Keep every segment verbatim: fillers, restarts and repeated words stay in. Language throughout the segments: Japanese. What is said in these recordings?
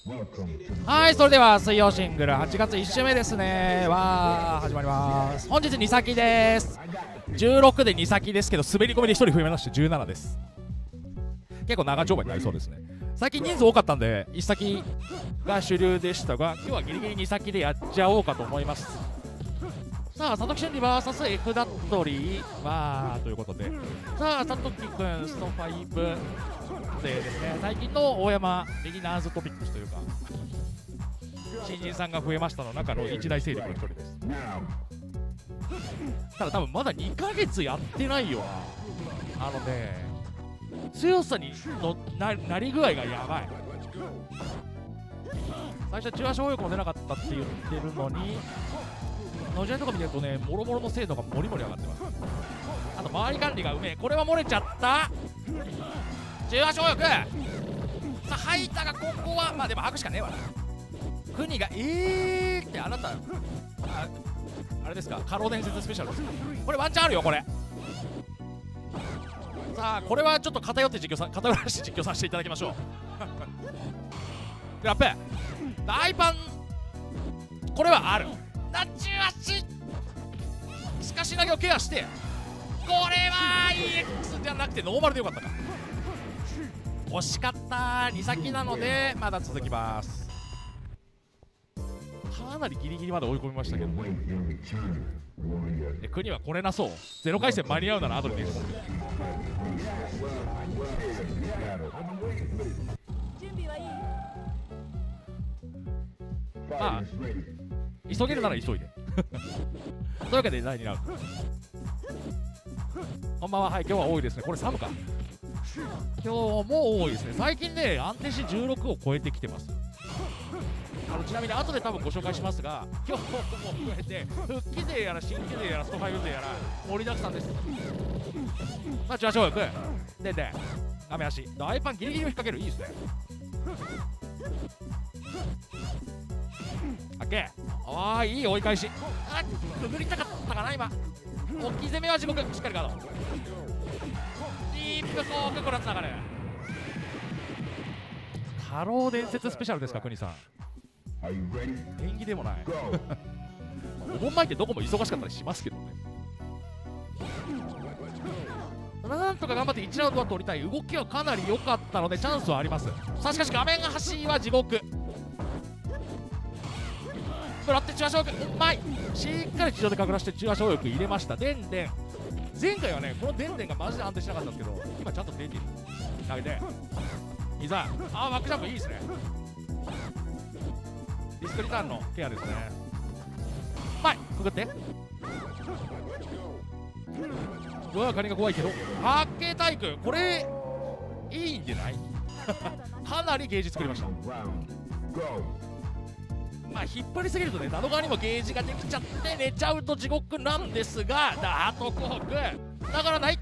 はい、それでは水曜シングルはちがついち週目ですね。わー、始まります。本日に先です。じゅうろくでに先ですけど、滑り込みでひとり増えましてじゅうななです。結構長丁場になりそうですね。最近人数多かったんでいち先が主流でしたが、今日はギリギリに先でやっちゃおうかと思います。さあ、佐々木俊二 ブイエス エフダットリーわーということで、さあ佐々木くんストファイブでですね、最近の大山ビギナーズトピックスというか新人さんが増えましたの中の一大勢力の一人です。ただ多分まだにかげつやってないよな。あのね、強さにの な, なり具合がやばい。最初は中足泳ぎも出なかったって言ってるのに、のじゃいとか見てるとね、もろもろの精度がもりもり上がってます。あと周り管理がうめえ。これは漏れちゃった。中足泳ぎさあ吐いたが、ここはまあでも吐くしかねえわな。国がえーって、あなた あ, あれですか、過労伝説スペシャルですか。これワンチャンあるよこれ。さあこれはちょっと偏って実況さ偏らして実況させていただきましょう。グラップ大パン、これはある。ナチュアシしかし投げをケアして、これは イーエックス じゃなくてノーマルでよかったか。惜しかった。に先なのでまだ続きます。かなりギリギリまで追い込みましたけどね。で国はこれなそう。ゼロ回戦間に合うなら後で出る。まあ急げるなら急いで。というわけでだいにラウンド。こんばんは。はい、今日は多いですね。これサムか。今日も多いですね。最近ね、安定してじゅうろくを超えてきてます。あのちなみに後で多分ご紹介しますが、今日も含めて復帰勢やら新規勢やらストファイブ勢やら盛りだくさんです。まあ中足泳ぐでで雨足大パンギリギリを引っ掛ける。いいですね。オッケー。ああ、いい追い返し。あっ、くぐりたかったかな今。置き攻めは地獄。しっかりガード。ディープコーク、これはつながる。太郎伝説スペシャルですか、国さん。演技でもない。お盆前ってどこも忙しかったりしますけどね。なんとか頑張っていちラウンドは取りたい。動きはかなり良かったのでチャンスはあります。さあしかし画面が端は地獄。ブラって中足泳ぎうまい。しっかり地上でかくらして中足泳ぎ入れました。でんでん前回はね、このでんでんがマジで安定しなかったんですけど、今ちゃんと出てる。投げていざあーバックジャンプいいですね。リスクリターンのケアですね。はい、くぐって。うわ、カニが怖いけど八景体育、これいいんじゃない？かなりゲージ作りました。まあ引っ張りすぎるとね、窓側にもゲージができちゃって寝ちゃうと地獄なんですが、ダートコークだからない。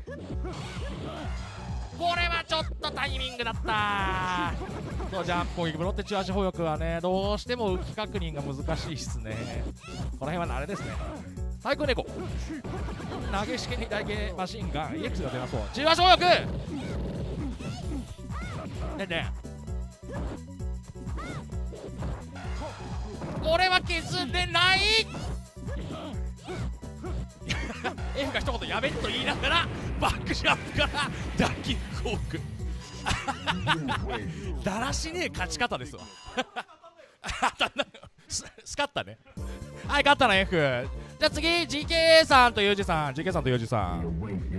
これはちょっとタイミングだったそう、ジャンプ攻撃ブロって中足歩翼はね、どうしても浮き確認が難しいっすね。この辺はあれですね。対空猫投げしけに台形マシンガン イーエックス が出なそう。中足歩翼でね、これは削れない。F が一言やめっと言いながらバックジャンプからダッキングコークだらしねえ勝ち方ですわ。スカッタね。はい、勝ったな F。 じゃあ次 ジーケー さんとユージさん ジーケー さんとユージさん。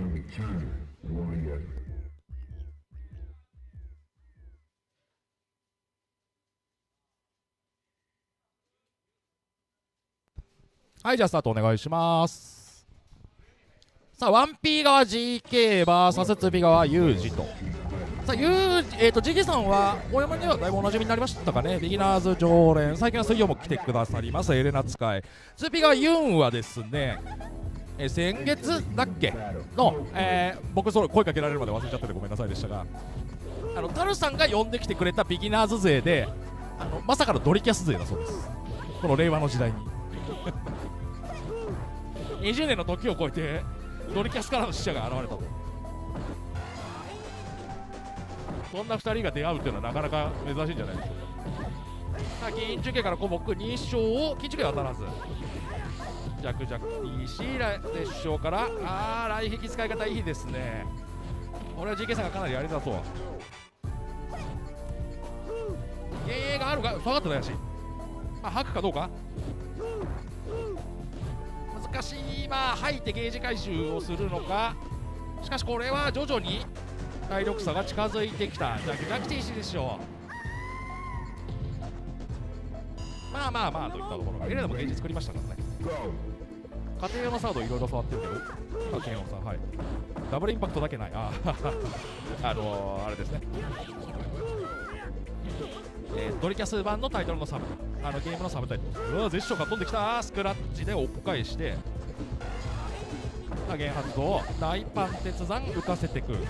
はい、じゃあスタートお願いします。さあ ワンピー 側 ジーケー バーサス ツーピー 側ユージと。さあユージ、えーと ジーケー さんは大山にはだいぶおなじみになりましたかね。ビギナーズ常連、最近は水曜も来てくださりますエレナ使い。 ツーピー 側ユンはですね、えー、先月だっけの、えー、僕それ声かけられるまで忘れちゃっててごめんなさいでしたが、あのタルさんが呼んできてくれたビギナーズ勢で、あのまさかのドリキャス勢だそうです。この令和の時代ににじゅうねんの時を超えてドリキャスからの死者が現れたと。そんなふたりが出会うっていうのはなかなか珍しいんじゃないでしょうか。 さあ金中継から古木に勝を金中継は当たらず、弱弱 ティーシー 来絶勝から、あー来壁使い方いいですね。俺は ジーケー さんがかなりやりづらそう。幻影があるが下がってないし、まあ吐くかどうか難しい。まあ吐いてゲージ回収をするのか。しかしこれは徐々に体力差が近づいてきた。じゃあ逆 ティーシー でしょう。まあまあまあといったところがエレナもゲージ作りましたからね。家庭用のサードいろいろ触ってるけど、あ、ケンオンさん、はい。ダブルインパクトだけない。ああのー、あれですね。えー、ドリキャス版のタイトルのサブ、あのゲームのサブタイトル。うわ、絶唱が飛んできた。スクラッチで追っ返して、加減発動、大パン鉄山浮かせてく。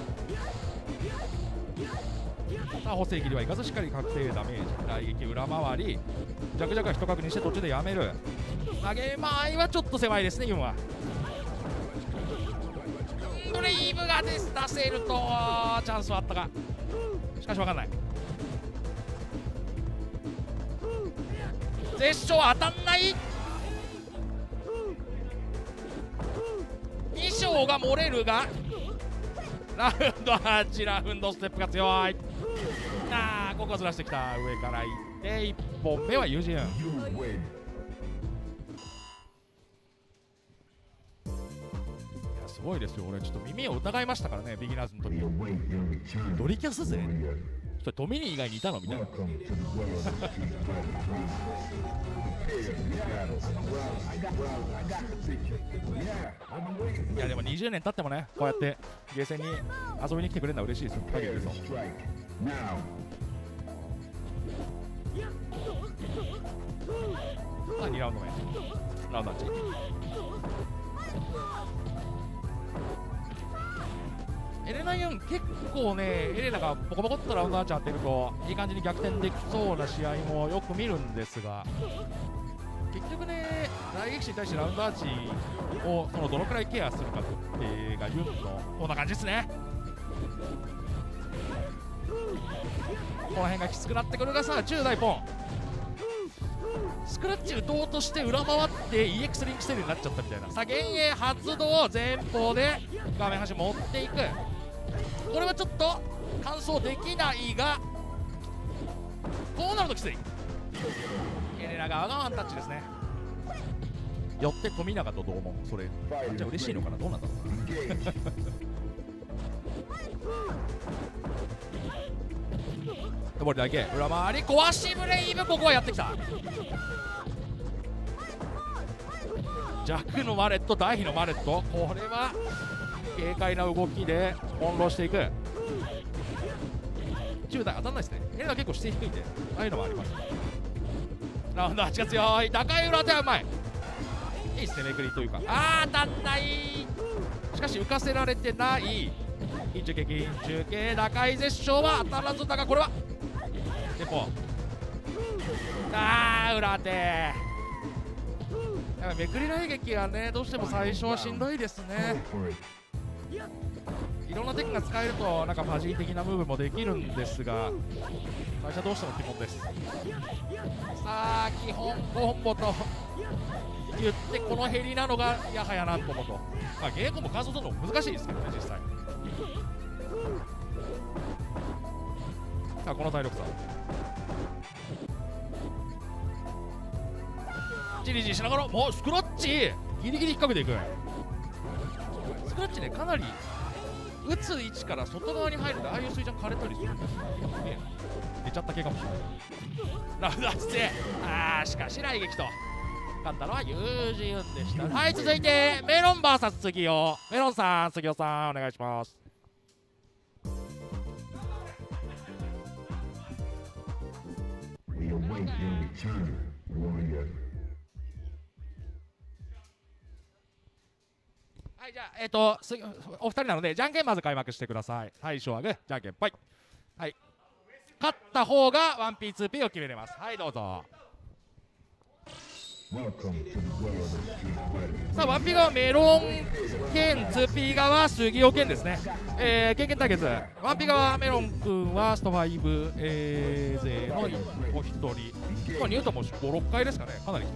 さあ補正切りはいかずしっかり確定ダメージ、来撃裏回り、弱々は一確認して途中でやめる。投げ間合いはちょっと狭いですね、ユンは。ブレイブが出せるとチャンスはあったが、しかし分かんない。絶唱当たんない。に勝が漏れるが、ラウンドはち、ラウンドステップが強い。ああ、ここはずらしてきた。上からいっていっぽんめはユジュン。いやすごいですよ。俺ちょっと耳を疑いましたからね、ビギナーズの時。ドリキャス勢それトミニー以外にいたのみたいな。いやでもにじゅうねん経ってもね、こうやってゲーセンに遊びに来てくれるのは嬉しいですよ。限りですよ。さあにラウンド目、ラウンドはち。エレナユン結構ね、エレナがボコボコっとラウンドアーチ当てるといい感じに逆転できそうな試合もよく見るんですが、結局ね、来撃士に対してラウンドアーチをそのどのくらいケアするかっていうがユンのこんな感じですね。この辺がきつくなってくるが、さあじゅう代ポンスクラッチ打とうとして裏回って イーエックス リンクしてるようになっちゃったみたいな。さあ幻影発動、前方で画面端持っていく。これはちょっと完走できないが、こうなるときつい。エレナ側がワンタッチですね。よって富永と同門、それじゃあ嬉しいのかな、どうなんだろうな。登りだけ裏回り壊しブレイブ、ここはやってきた。弱のマレット、大飛のマレット、これは軽快な動きで翻弄していく。じゅう代当たんないですね。エレナ結構姿勢低いんで、ああいうのもあります。ラウンドはちが強い。高い裏手はうまい。いいですね、めくりというか。あー当たんない。しかし浮かせられてない。金中継、金中継、高い絶唱は当たらずだが、これはテンポ。あー裏手。やっぱめくり来撃はね、どうしても最初はしんどいですね。いろんなテクが使えるとなんかファジー的なムーブもできるんですが、最初はどうしても基本です。さあ基本コンボと言ってこのヘリなのがやはやなと思うと、まあ、ゲームも感想するのも難しいですけどね、実際。さあこの体力差、チリジリしながらもうスクラッチギリギリ引っ掛けていく。スクラッチね、かなり打つ位置から外側に入るんで、ああいう水ジャン枯れたりするんですよね。出ちゃった系かもしれない。ラウンドアーチで、あーしかし来撃と勝ったのはユージユンでした。はい、続いてメロン ブイエス 杉尾。メロンさん、杉尾さんお願いします。はい、じゃあ、えっ、ー、とお二人なのでじゃんけんまず開幕してください。最初はグー、じゃんけんぽい。はい、勝った方が ワンピーツーピー を決めれます。はい、どうぞ。Welcome to the world of Street Fighter. さあワンピー側メロン剣、ツーピー側杉尾剣ですね。えー、経験対決、ワンピー側メロン君はストファイブ、えー、勢のお一人、まあ、ニュートンもご、ろっかいですかね、かなり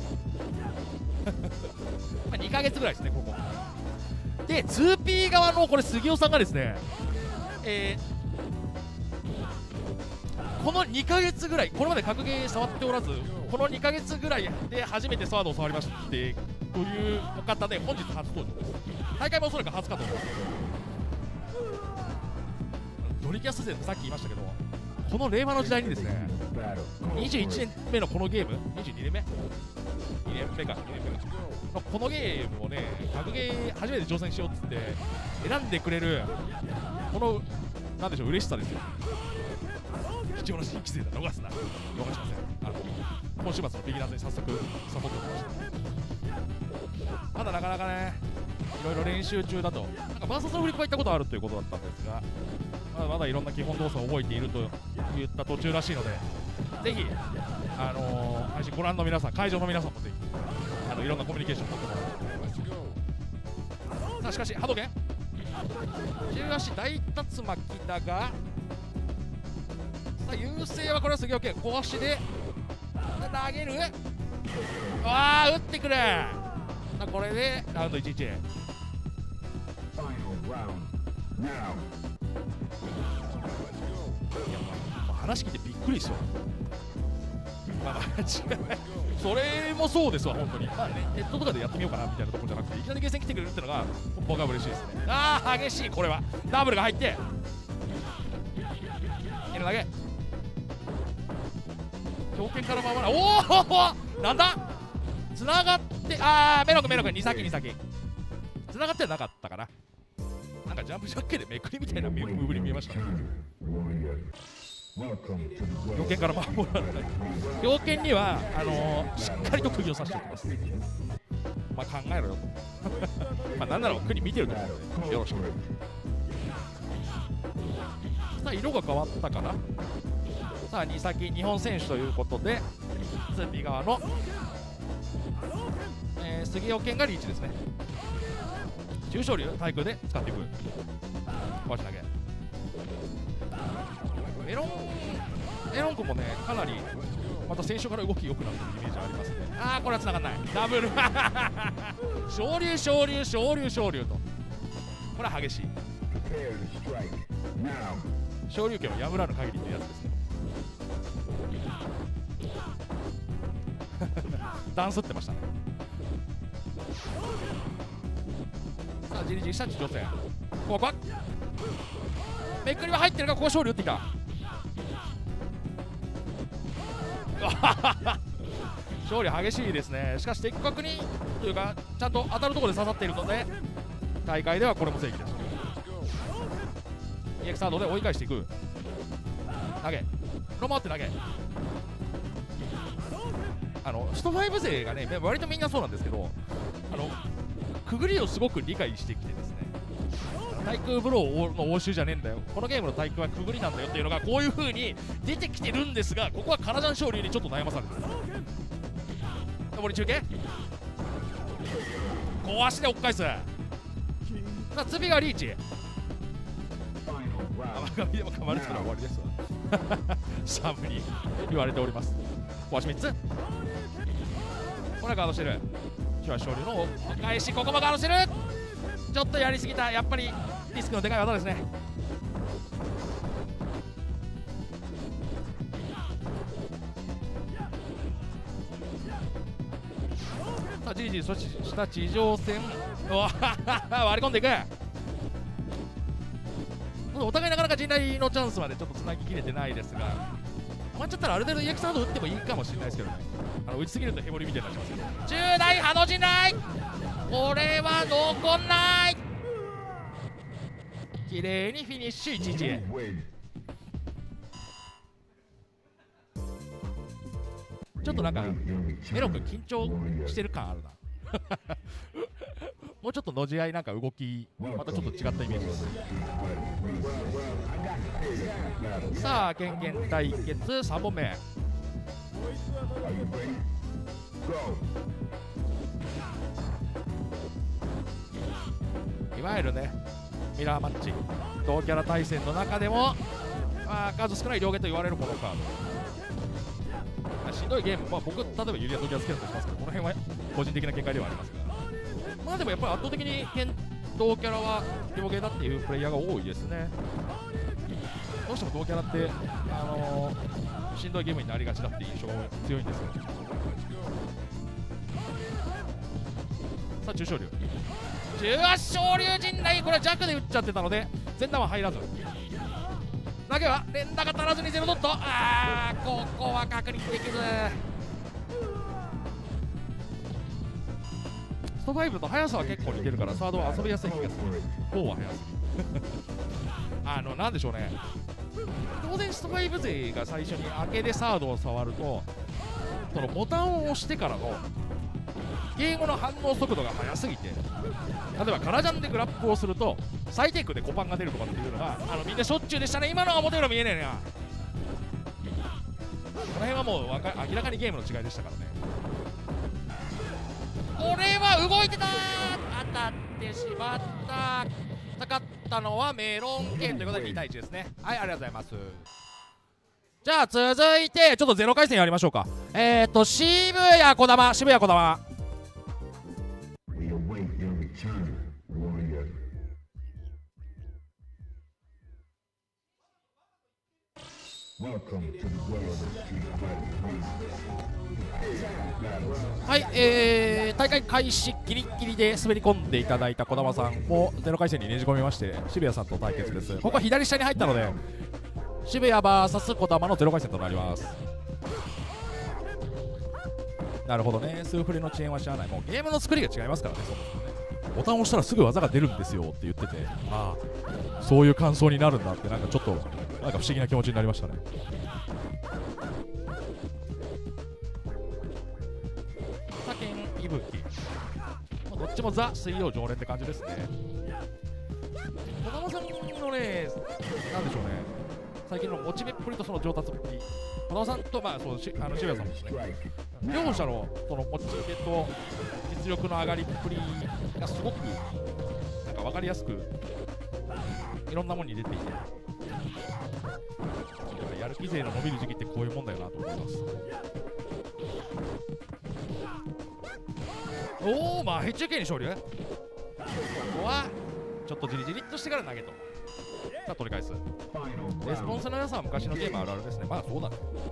まあにかげつぐらいですね、ここで。ツーピー側のこれ杉尾さんがですね、えー、このにかげつぐらい、これまで格ゲー触っておらず、このにかげつぐらいで初めてサードを触りましてというお方で、本日初登場です。大会もおそらく初かと思います。ドリキャス勢ってさっき言いましたけど、この令和の時代にですね、にじゅういちねんめのこのゲーム、にじゅうにねんめ ?に 年目か、にねんめか。このゲームをね、格ゲー初めて挑戦しようっつって選んでくれる、この、なんでしょう、嬉しさですよ。貴重な新規生だ、逃すな、逃しません。あの今週末のビギナーズに早速サポートしました。ただなかなかね、いろいろ練習中だと、なんかバーサスのフリップは行ったことあるということだったんですが、まだまだいろんな基本動作を覚えているといった途中らしいので、ぜひ、あのー、配信ご覧の皆さん、会場の皆さんもぜひ、あのいろんなコミュニケーションを取ってもらって。さあしかし、波動拳中足大竜巻だが、さあ優勢はこれは杉尾拳、小足で投げる、わあ打ってくる。さあこれでラウンドいちいち。いやまあ話聞いてびっくりですよ。まあ間違いない、それもそうですわ、本当に。まあね、ネットとかでやってみようかなみたいなところじゃなくて、いきなりゲーセン来てくれるってのが僕は嬉しいですね。ああ激しい、これはダブルが入って N 投げ、強肩から回らない。おおなんだつながって、ああメロクメロクに先に先つながってはなかったかな。なんかジャンプジャッケでめくりみたいなムーブに見えましたね。強肩から守らない。強肩にはあのー、しっかりと釘を刺しておきます。まあ考えろよとまあなんなら釘見てると思うのでよろしく。さあ色が変わったかな。さあに先日本選手ということで、ツーピー側の、えー、杉尾健がリーチですね。重昇竜対空で使っていく壊し投げ。メロンメロン君もね、かなりまた先週から動き良くなってるイメージありますね。ああこれは繋がんない、ダブル昇竜昇竜昇竜昇竜と、これは激しい。昇竜拳を破らぬ限りってやつですねダンスってましたね。さあじりじりした地上戦、ここはめくりは入ってるが、ここ勝利打ってきた勝利激しいですね。しかし的確にというかちゃんと当たるところで刺さっているので、大会ではこれも正義です。 イーエックス サードで追い返していく、投げロマって投げ、あのストファイブ勢がね割とみんなそうなんですけど、あのくぐりをすごく理解してきてですね、対空ブローの応酬じゃねえんだよ、このゲームの対空はくぐりなんだよっていうのがこういう風に出てきてるんですが、ここはカラジャン昇竜にちょっと悩まされてる。上り中継小足で追っ返す。さあ次がリーチ、甘噛みでも噛まれたら終わりですわサムに言われております。小足みっつ、これはガードしてる。今日は昇竜のお返し、ここもガードしてる。ちょっとやりすぎた、やっぱりリスクのでかい技ですね。さあじりじりそした地上戦割り込んでいく。お互いなかなか陣内のチャンスまでちょっとつなぎきれてないですが、余っちゃったらある程度 イーエックス サード打ってもいいかもしれないですけどね。あの打ちすぎるとヘボリみたいになっちゃいますけど、じゅう代ハの陣内、これは残んない。綺麗にフィニッシュいちいち。ちょっとなんかメロン君緊張してる感あるなもうちょっとのじ合いなんか動きまたちょっと違ったイメージです。さあ剣剣対決さんぼんめ、 いわゆるねミラーマッチ同キャラ対戦の中でも、まあ、数少ない両ゲと言われるこのカード、しんどいゲーム、まあ、僕例えばユリアドキア好きだとしますけど、この辺は個人的な見解ではありますが、まあでもやっぱり圧倒的に同キャラは両ゲだっていうプレイヤーが多いですね。どうしても同キャラって、あのー、しんどいゲームになりがちだっていう印象が強いんですよ。さあ中小竜中小竜陣内、これは弱で打っちゃってたので前段は入らず、投げは連打が足らずにゼロドット。あー、ここは確認できず。ストファイブと速さは結構似てるからサードは遊びやすい気がする。フォーは速すぎあのなんでしょうね、当然ストファイブ勢が最初に明けでサードを触ると、そのボタンを押してからのゲームの反応速度が速すぎて、例えばカラジャンでグラップをするとサイテイクでコパンが出るとかっていうのがあのみんなしょっちゅうでしたね。今のは表裏見えねえな。この辺はもうわか明らかにゲームの違いでしたからね。これは動いてたー、当たってしまった。かかったのはメロン剣ということでにたいいちですね。はい、ありがとうございます。じゃあ続いてちょっとゼロ回戦やりましょうか。えっと渋谷児玉、渋谷児玉はい、えー、大会開始ギリギリで滑り込んでいただいた児玉さんもゼロ回戦にねじ込みまして渋谷さんと対決です。ここは左下に入ったので渋谷 ブイエス 児玉のゼロ回戦となります。なるほどね、スーフレの遅延は知らない。もうゲームの作りが違いますからね。そうボタンを押したらすぐ技が出るんですよって言ってて、ああそういう感想になるんだって、なんかちょっとなんか不思議な気持ちになりましたね。他県息吹、どっちもザ水曜常連って感じですね。児玉さんのね、なんでしょうね、最近のモチベっぷりとその上達っぷり、児玉さんとまあそうしあの渋谷さんもですね、両者のそのモチベと実力の上がりっぷりがすごくなんか分かりやすくいろんなものに出ていて、やる気勢の伸びる時期ってこういうもんだよなと思います。おお、まあヘッ中継に勝利。ここはちょっとじりじりっとしてから投げと。さあ取り返す。レスポンスの良さは昔のゲームあるあるですね。まあそうだね。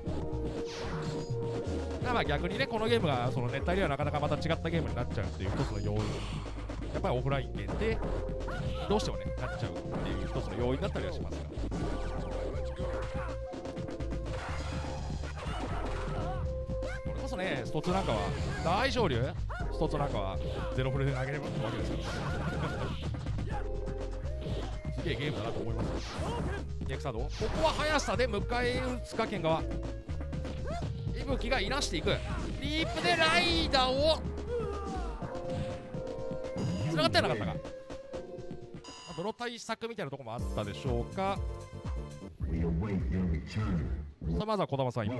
まあ逆にね、このゲームがその熱帯ではなかなかまた違ったゲームになっちゃうっていう一つの要因、やっぱりオフラインゲームでどうしてもねなっちゃうっていう一つの要因だったりはしますから。それこそね、ストツなんかは大勝利、ストツなんかはゼロフレで投げればわけですからすげえゲームだなと思います。エクサード、ここは速さで迎え撃つか剣側、息吹がいなしていく。リープでライダーをつながってはなかったか。泥対策みたいなところもあったでしょうか。さあまずは児玉さん、今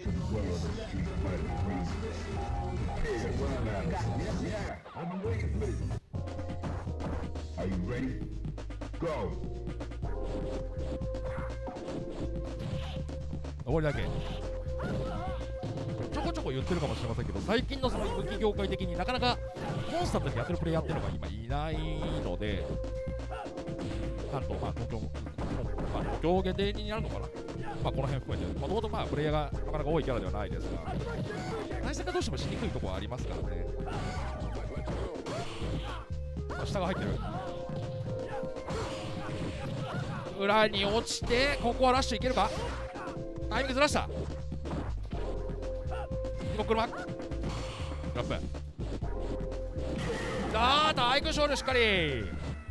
上りだけちょこちょこ言ってるかもしれませんけど、最近のその息吹業界的になかなかコンスタントにやってるプレイヤーっていうのが今いないので、関東、まあ東京も、まあ、上下でになるのかな、まあこの辺含めて、もともとまあプレイヤーがなかなか多いキャラではないですが、対戦がどうしてもしにくいところはありますからね。あ、下が入ってる。裏に落ちて、ここはラッシュいけるか。タイミングずらした。こ車ラップ、あー大空勝利しっかり。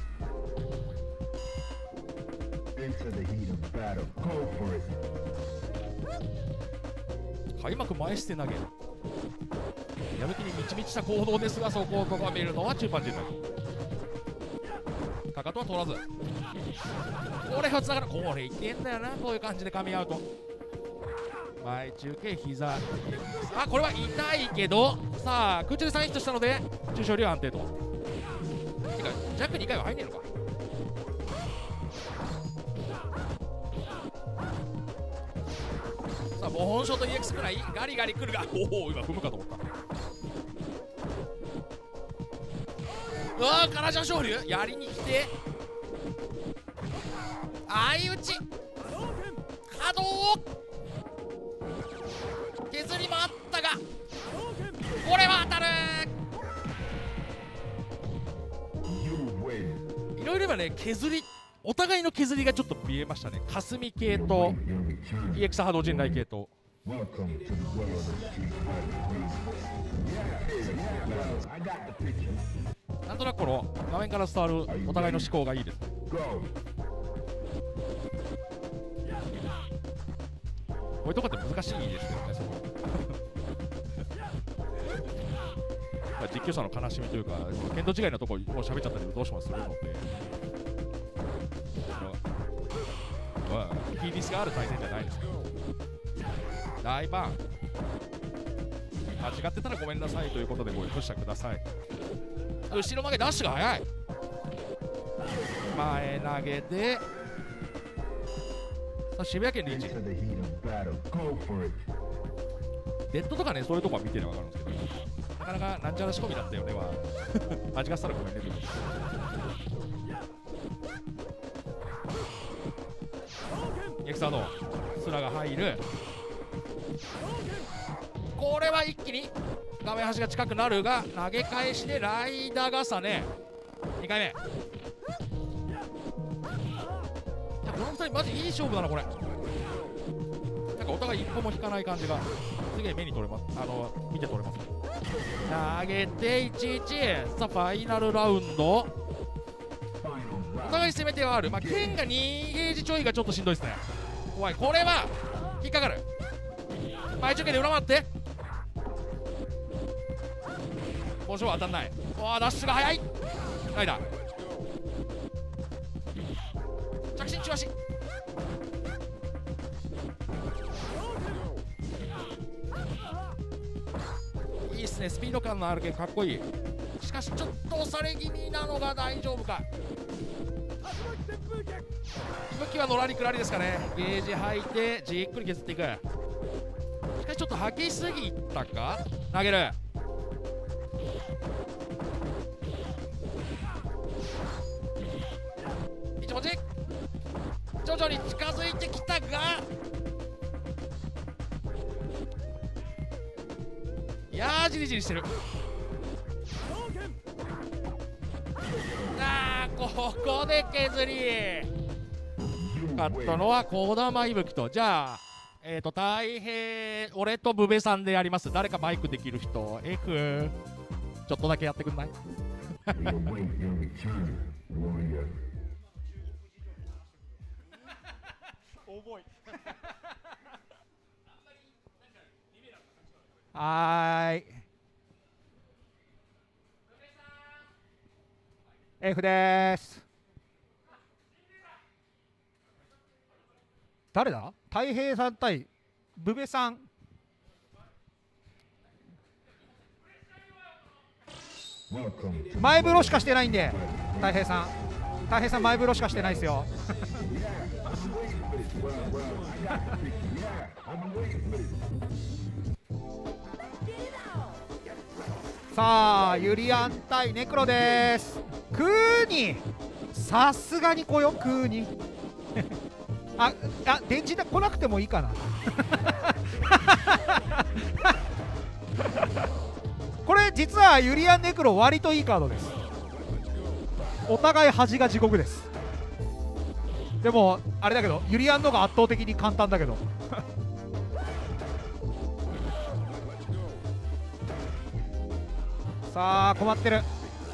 開幕前捨て投げ、やる気に満ち満ちた行動ですが、そこをここは見るのは中盤陣内。かかとは取らず、これふつだからこれいけんだよな、こういう感じで噛み合うと。前中継膝、あこれは痛いけど、さあ空中でさんヒットしたので中小量安定と。てかジャックにかいは入んねえのか。さあボホンショット イーエックス くらいガリガリ来るが、おお今踏むかと思った。うわーカラジャン昇竜やりに来て相打ち波動削りもあったがこれは当たる。いろいろ今ね削りお互いの削りがちょっと見えましたね。霞系と イーエックス 波動陣内系と。なんとなくこの画面から伝わるお互いの思考がいいです。こういうとこって難しいですけどね、そこ実況者の悲しみというか、見当違いなところを喋っちゃったりどうしまするので、まあ、キーディスがある対戦じゃないですけど、大バーン間違ってたらごめんなさいということでご容赦ください。後ろ曲げダッシュが速い。前投げでさあ渋谷県リーチデッドとかね、そういうとこは見てれば分かるんですけど、なかなかなんちゃら仕込みだったよねは間違ってたらごめんね。エクサードスラが入る。これは一気に画面端が近くなるが投げ返しでライダー重ねにかいめ。いやこのふたりマジいい勝負だなこれ。なんかお互い一歩も引かない感じがすげえ目に取れます。あの見て取れます。投げていちいち。さあファイナルラウンドお互い攻め手はある。まあ剣がにゲージちょいがちょっとしんどいですね。怖い。これは引っかかる。前中継で裏回って交渉は当たんない。わあダッシュが速い。ライダー着信中足。いいっすね、スピード感のあるけかっこいい。しかしちょっと押され気味なのが大丈夫か。武器はのらりくらりですかね。ゲージ吐いてじっくり削っていく。しかしちょっと吐きすぎたか。投げる。一文字徐々に近づいてきたがいやーじりじりしてる。あーここで削り勝ったのは児玉いぶきと。じゃあえーと大平俺とブベさんでやります。誰かマイクできる人 F ちょっとだけやってくんない重いはーい F でーす。誰だ。太平さん対ブベさん。前風呂しかしてないんで太平さん太平さん前風呂しかしてないですよさあユリアン対ネクロです。クーニさすがに来よクーニああ電池で来なくてもいいかなこれ実はユリアンネクロ割といいカードです。お互い端が地獄です。でもあれだけどユリアンの方が圧倒的に簡単だけどさあ困ってる。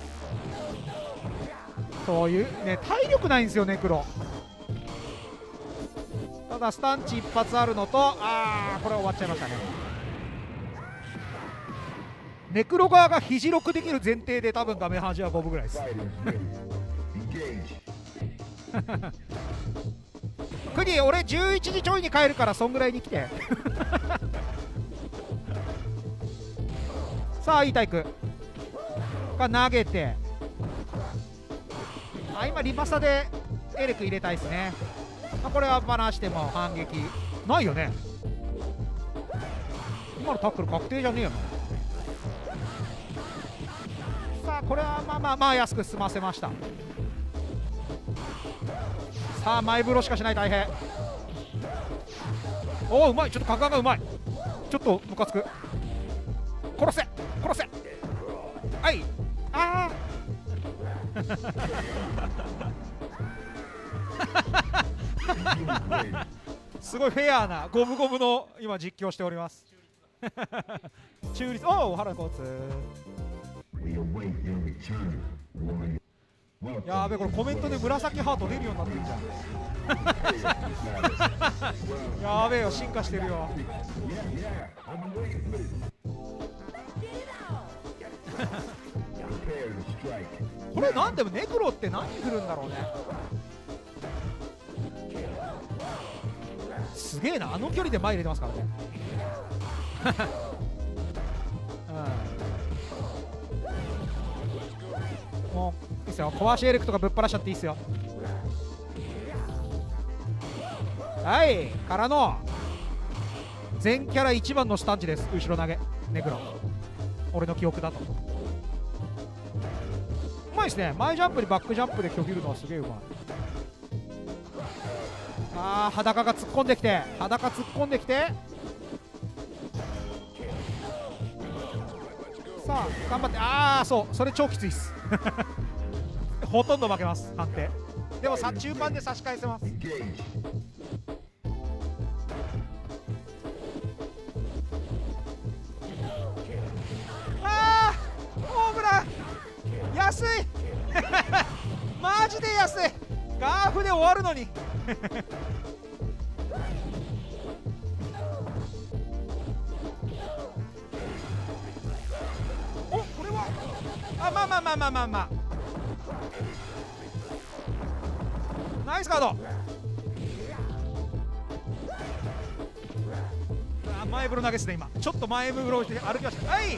そういうね体力ないんですよネクロ。ただスタンチ一発あるのとああこれ終わっちゃいましたね。ネクロ側が肘ロックできる前提で多分画面端は五分ぐらいですクニ俺じゅういちじちょいに帰るからそんぐらいに来てさあいいタイクが投げてあ今リマスタでエレク入れたいですね。まあ、これはバナしても反撃ないよね。今のタックル確定じゃねえよな。さあこれはまあまあまあ安く済ませました。さあ前風呂しかしない大平。おおうまい。ちょっと角眼がうまい。ちょっとムカつく。殺せ殺せ。はいああすごいフェアなゴムゴムの今実況しております。中立おお原交通。やべえこれコメントで紫ハート出るようになってるじゃん。やべえよ進化してるよ。これなんでもネクロって何振るんだろうね。すげえなあの距離で前入れてますからね。うん、もういいっすよ。壊しエレクとかぶっ放しちゃっていいっすよ。はいからの全キャラ一番のスタンチです。後ろ投げネクロ俺の記憶だとうまいですね。前ジャンプにバックジャンプで拒否るのはすげえうまい。あー裸が突っ込んできて裸突っ込んできてさあ頑張って。ああそうそれ超きついっす。ほとんど負けます判定。でもさ中盤で差し返せます。ああホームラン安い。マジで安い。ガーフで終わるのに。おこれはあまあまあまあまあまあまあナイスカード。あ前風呂投げですね今。ちょっと前風呂して歩きました。はい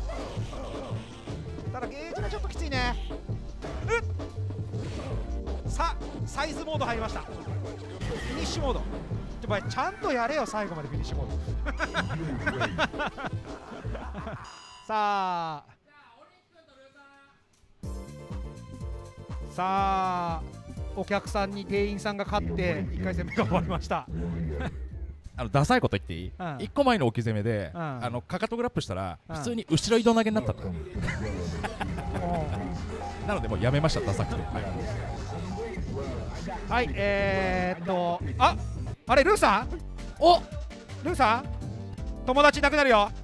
ただゲージがちょっときついね。うっさサイズモード入りました。フィニッシュモード。ちょっとちゃんとやれよ最後までフィニッシュモード。さあさあお客さんに店員さんが勝っていっかい戦目が終わりました。 あのダサいこと言っていい、うん、いっこまえの置き攻めで、うん、あのかかとグラップしたら、うん、普通に後ろ移動投げになったと、うん、なのでもうやめましたダサくて。 はい、えーっとああれルーさんおルーさん友達いなくなるよ。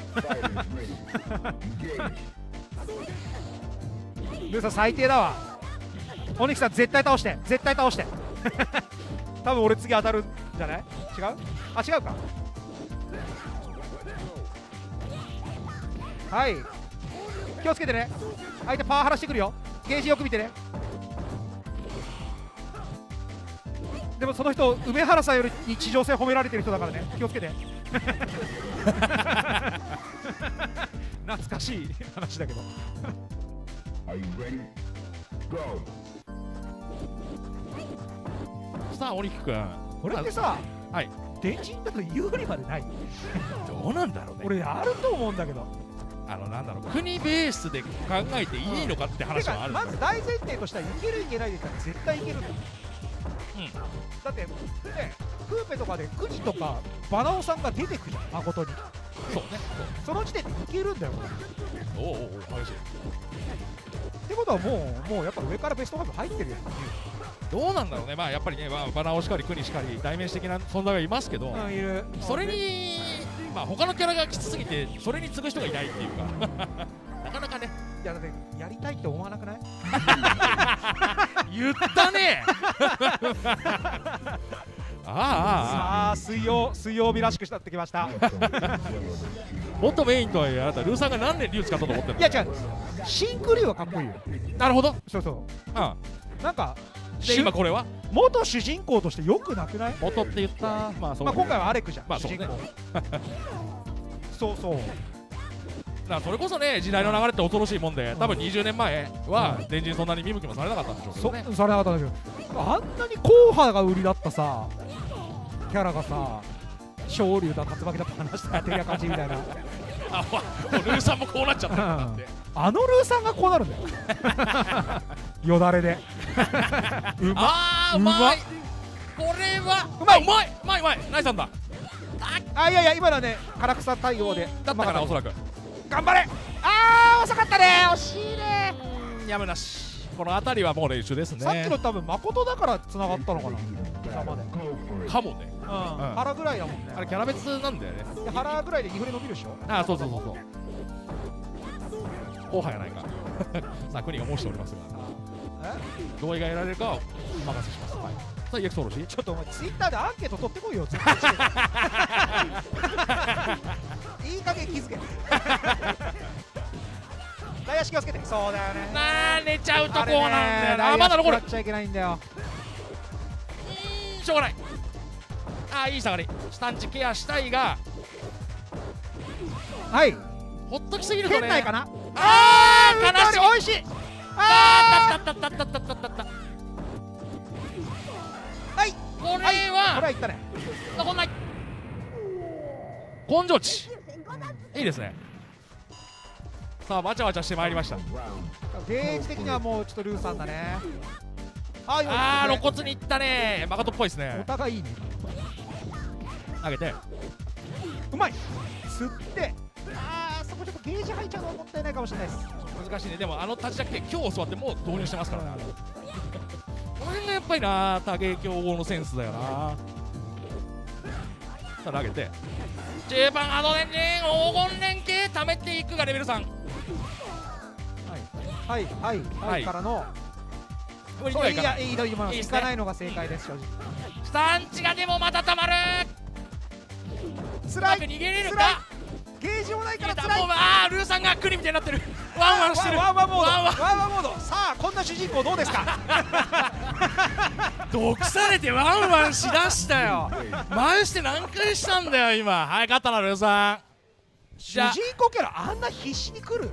ルーさん最低だわ。お肉さん絶対倒して絶対倒して。多分俺次当たるんじゃない？違う？あ違うか。はい気をつけてね。相手パワー張らしてくるよ。ゲージよく見てね。でもその人梅原さんよりに地上戦褒められてる人だからね気をつけて。懐かしい話だけど。 さあ、お肉くん、 これってさ、 はい、 電人だと有利までない？ どうなんだろうね。 俺あると思うんだけど。 あのなんだろう、国ベースで考えていいのかって話はあるんだ。 まず大前提としてはいけるいけないで言ったら絶対いけるんだよ。うん、だってね、クーペとかで国とかバナオさんが出てくじゃん、誠に。 そうね、 その時点でいけるんだよ、これ。 おおおお、激しい。 ってことはもう、もうやっぱ上からベストファイブ入ってるよ。 どうなんだろうね、まあやっぱりね、まあ、バナオしかり、国しかり、代名詞的な存在はいますけど、 うん、いる。 それに、まあ他のキャラがきつすぎて、それに次ぐ人がいないっていうか、なかなかね。 いやだってやりたいって思わなくない？ 言ったね。ああさあ水曜水曜日らしくなってきました。 もっとメインとはいえ、あなたルーさんが何年竜使ったと思ってるの？ いや違う、シンク竜はかっこいいよ。 なるほど。 そうそう。 ああ、 なんかで今これは元主人公としてよくなくない？ 元って言った。まあそう。 まあ今回はアレクじゃん。 まあそうね。 そうそう。 らそれこそね時代の流れって恐ろしいもんで、多分にじゅうねんまえは電人そんなに見向きもされなかったんでしょうけどね。 そされなかったんだけど、あんなに硬派が売りだったさキャラがさ、昇竜だ竜巻だって話したらてりゃかちみたいなあ、もうルーさんもこうなっちゃったんだって。 あのルーさんがこうなるんだよよだれでうまあーうまい。これはうまいうまいうまいうまい。ナイスさんだ。 あ、いやいや今のはね唐草対応でだったかなおそらく。 頑張れ。あー遅かったね、惜しいね。 やむなし。この辺りはもう練習ですね。 さっきの多分誠だから繋がったのかな、邪魔で。 かもね。 うん、腹ぐらいだもんね。 あれキャラ別なんだよね。 で腹ぐらいでインフレ伸びるでしょ。 ああそうそうそうそう。後輩やないか。さあ国が申しておりますが、 え同意が得られるかはお任せします。はい。さあイエクソロシ。 ちょっとお前ツイッターでアンケート取ってこいよ。いい加減気づけ。外野手気をつけて。そうだよね。 なー寝ちゃうとこうなんだよな。あまだ残る。 やっちゃいけないんだよ。 しょうがない。ああいい下がり。下んちケアしたいが、 はい。 ほっときすぎるとね。 県内かな。 あー悲しい。 美味しい。 あーたったったったったったった。 はい。 これこれははいったね。 残んない。根性値いいですね。さあわちゃわちゃしてまいりました。 ゲージ的にはもうちょっとルーさんだね。あーあー露骨にいったね。誠っぽいですおね。 互いいいね。 上げてうまい。吸ってあーそこちょっとゲージ入っちゃうのはもったいないかもしれないです。 難しいね。でもあの立ちだけ今日教わってもう導入してますからね。この辺がやっぱりな多芸競合のセンスだよな。さあ投げて中盤アドレンジン黄金連携貯めていくがレベルさん。 はいはいはいははいいからの無理にそういはいかない。 やいいのいいのいいですねいかないのが正解です正直。 スタンチがでもまたたまる。 つらいうまく逃げれるつらいか。 ゲージもない逃げた。 からつらい。 もうあールーさんがクリみたいになってる。ワンワンしてる。 ワンワンモードワンワンワンワンモード。さあこんな主人公どうですか。 毒されてワンワンしだしたよ。回して何回したんだよ今。はい勝ったなルーさん。 主じゃあ人公キャラあんな必死に来る。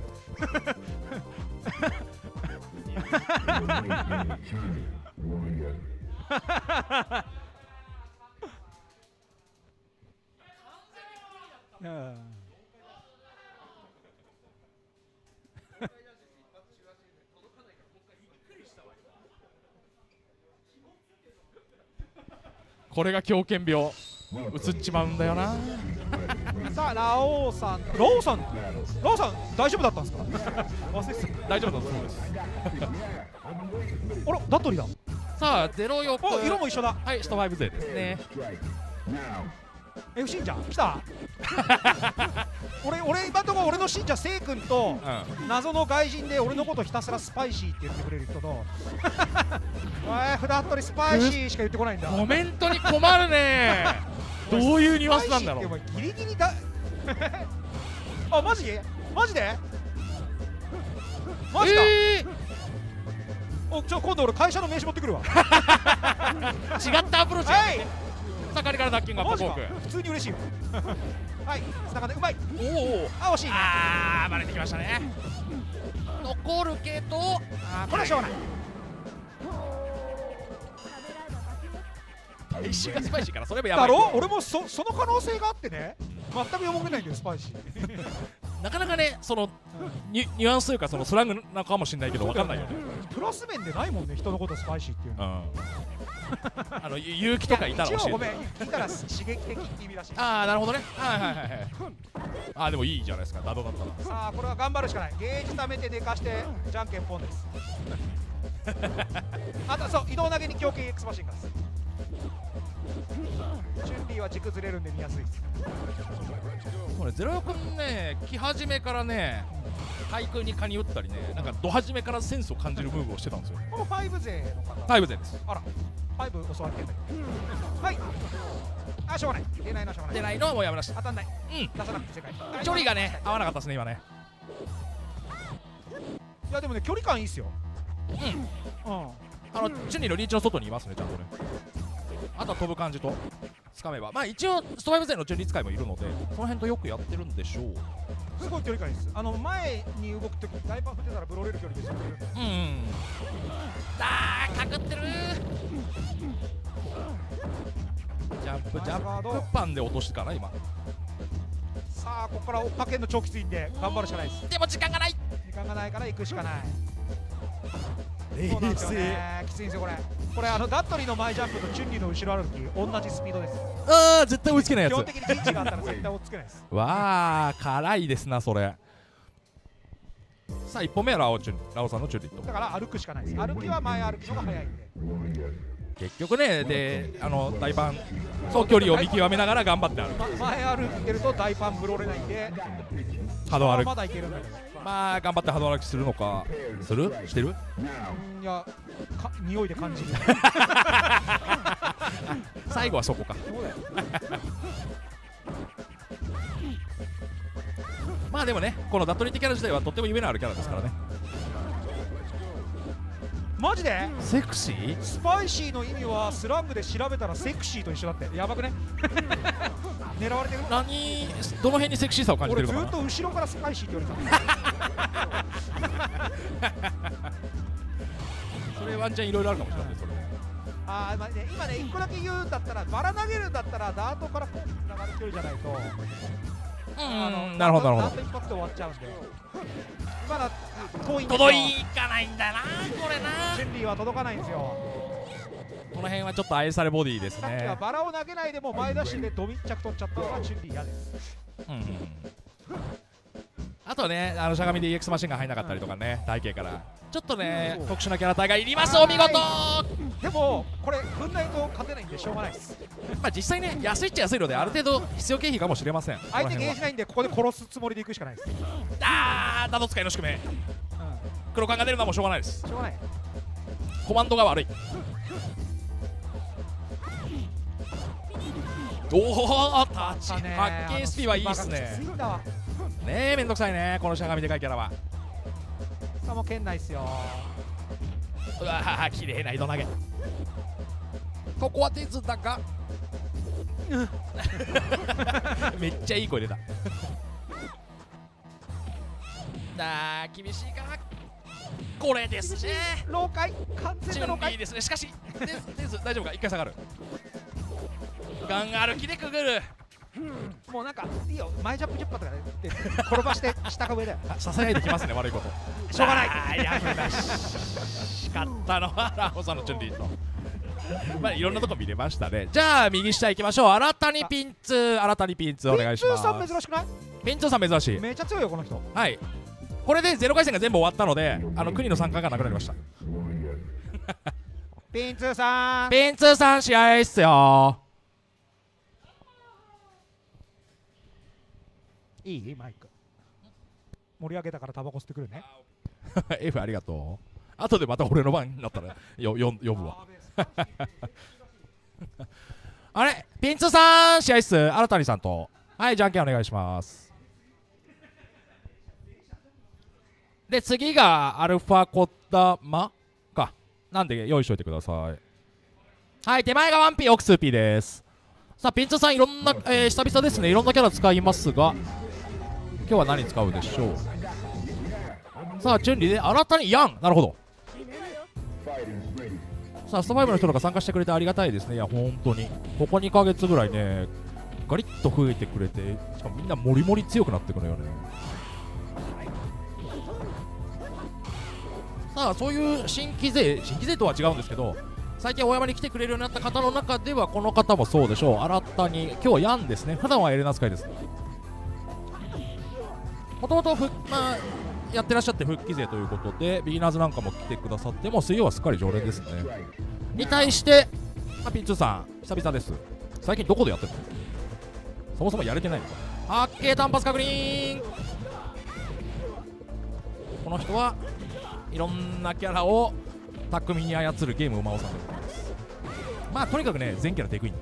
これが狂犬病うつっちまうんだよな。 さあラオウさんラオウさんラオウさん大丈夫だったんですか。忘れてた。 大丈夫だそうです。 あらダットリだ。 さあゼロよくお色も一緒だ。 はいストファイブ勢ですね。 え信者来た。俺俺今のところ俺の信者せい君とうん謎の外人で俺のことひたすらスパイシーって言ってくれる人とおいフダットリスパイシーしか言ってこないんだ。 コメントに困るね。どういうニュアンスなんだろう。 スパイシーってお前ギリギリだ。あマジマジでマジか、 えおちょ今度俺会社の名刺持ってくるわ。 ー、違ったアプローチ。 はい盛りからダッキングアッマジかプフォーク。 普通に嬉しいよ。はい繋がってうまい。 おおあ惜しいね。 あーバレてきましたね。残るけどあこれはしょうがない。 一瞬がスパイシーからそれもやばだい。 ろ俺もそその可能性があってね全く読めないんだよスパイシー。 なかなかねそのニュニュアンスというかそのスラングなのかもしれないけど分かんないよね。 プラス面でないもんね人のことスパイシーっていうの。 うんあの勇気とかいたら教えて。 一応ごめん聞いたら刺激的って意味らしい。 ああなるほどね。はいはいはいはい。ああでもいいじゃないですかダドだったら。 さあこれは頑張るしかない。ゲージ貯めて寝かしてじゃんけんポンです。あとそう移動投げに狂犬 X マシンガンです。チュンリーは軸ずれるんで見やすいです。 これゼロよくんね来始めからね対空にカニ打ったりねなんかど始めからセンスを感じるムーブをしてたんですよ。 このファイブ勢の方。 ファイブ勢です。 あらファイブ教わってんだけど。はいあしょうがない出ないのはしょうがない。 出ないのはもうやめました。 当たんないうん出さなくて正解。 距離がね合わなかったですね今ね。 いやでもね距離感いいっすよ。 うんうんあのチュンリーのリーチの外にいますねちゃんとね。あとは飛ぶ感じと掴めばまあ一応ストファイブ勢のチュンリー使いもいるのでその辺とよくやってるんでしょう。 すごい距離感いいです。あの前に動くとき大パン振ってたらブロれる距離ですよ。 うんうんあーかくってるジャンプジャンプパンで落としてかな今。 さあここから追っかけるの超きついんで頑張るしかないです。 でも時間がない時間がないから行くしかない。 冷そうなんですよね、きついんですよこれ。これあのダットリーの前ジャンプとチュンリーの後ろ歩き同じスピードです。 あー絶対追いつけないやつ。 基本的に陣地があったら絶対追いつけないです。 わあ辛いですなそれ。さあいっぽんめはラオチュンラオさんのチュンリーと。 だから歩くしかないです。歩きは前歩きの方が早いんで。 結局ねであの大パンそう距離を見極めながら頑張って歩く。 ま前歩いてると大パンブロれないんで波動歩きまだいけるんだけど、 まあ頑張って波動歩きするのかするしてるいやか匂いで感じる最後はそこかそうだよまあでもねこのダットリーってキャラ自体はとっても夢のあるキャラですからね。 マジでセクシースパイシーの意味はスラングで調べたらセクシーと一緒だって。やばくね狙われてる。 何どの辺にセクシーさを感じて俺ずるのかな。 っと後ろからスパイシーって言われたそれワンチャンいろいろあるかもしれないそれ。 あー、まあね、今ねいっこだけ言うんだったらバラ投げるんだったらダートからこうつながる距離じゃないとあのなるほどなるほど。 ダート一発で終わっちゃうんで今だ遠いんですよ。 届かないんだなこれな。 チュンリーは届かないんですよ。 この辺はちょっと愛されボディですさっきはね。 バラを投げないでも前出しでド密着取っちゃったのがチュンリー嫌です。 うんうんあとはねあのしゃがみで イーエックス マシンが入んなかったりとかね体型からちょっとね特殊なキャラ体がいります。お見事。 でもこれ踏んないと勝てないんでしょうがないです。 まあ実際ね安いっちゃ安いのである程度必要経費かもしれません。 相手ゲーこの辺はジないんでここで殺すつもりでいくしかないです。 あーダド使いの宿命黒缶が出るのはもうしょうがないです。 しょうがない。 コマンドが悪い。おおタッチあったね発見スピはいいっすね。 きついんだわ。 ねえめんどくさいねこのしゃがみでかいキャラは。 さあもう圏内っすよ。 うわー綺麗な井戸投げ。ここは手ずだがめっちゃいい声出たあー厳しいかなこれですね。 老解完全チュンリーな老解。 ですね。しかし手ず手ず大丈夫か一回下がる。ガン歩きでくぐる。 もうなんかいいよ前ジャンプじゅっぱとかで転ばして下が上だよ。 ささやいてきますね悪いこと。 しょうがない。 あーやむなし勝ったのはラオさんのチュンリーとまあいろんなとこ見れましたね。じゃあ右下行きましょう。新たにピンツ新たにピンツお願いします。 ピンツーさん珍しくない？ ピンツーさん珍しい。 めっちゃ強いよこの人。 はいこれでゼロ回戦が全部終わったのであの国の参加がなくなりましたピンツーさんピンツーさん試合っすよ。 いいマイク盛り上げたからタバコ吸ってくるね。 F ありがとう。後でまた俺の番になったらよよ呼ぶわあれピンツーさん試合っす。新谷さんとはいじゃんけんお願いします。で次がアルファコダマかなんで用意しといてください。はい手前が ワンピー 奥 ツーピー です。さあピンツーさんいろんな、えー、久々ですねいろんなキャラ使いますが今日は何使うでしょう。さあチュンリーで新たにヤンなるほど。さあストファイブの人とか参加してくれてありがたいですね。いや本当にここにかげつぐらいねガリッと増えてくれてしかもみんなモリモリ強くなってくるよね。さあそういう新規勢新規勢とは違うんですけど最近大山に来てくれるようになった方の中ではこの方もそうでしょう。新たに今日はヤンですね。普段はエレナ使いです。もともとまあやってらっしゃって復帰勢ということでビギナーズなんかも来てくださってもう水曜はすっかり常連ですね。に対して、まあ、ピンツーさん久々です。最近どこでやってるの？そもそもやれてないのか。あっけー単発確認。この人はいろんなキャラを巧みに操るゲーム馬尾さんでございます。まあとにかくね全キャラテクイン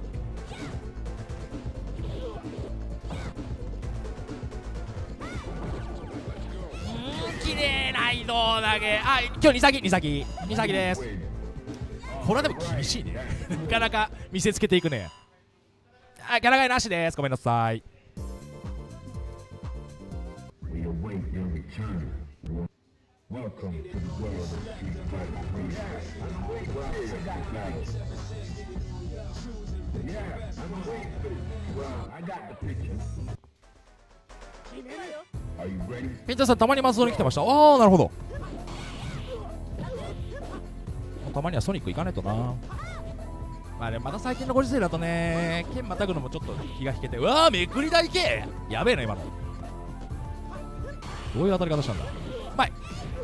綺麗な移動投げ。あ今日に先に先に先です。これはでも厳しいねなかなか見せつけていくね。あキャラ替えなしです。ごめんなさい。 ピンタさんたまに松戸に来てました。ああなるほど。たまにはソニック行かないとな。まあね、また最近のご時世だとね、剣またぐのもちょっと気が引けて、うわーめくり台系やべえな今の。どういう当たり方したんだ。うまい。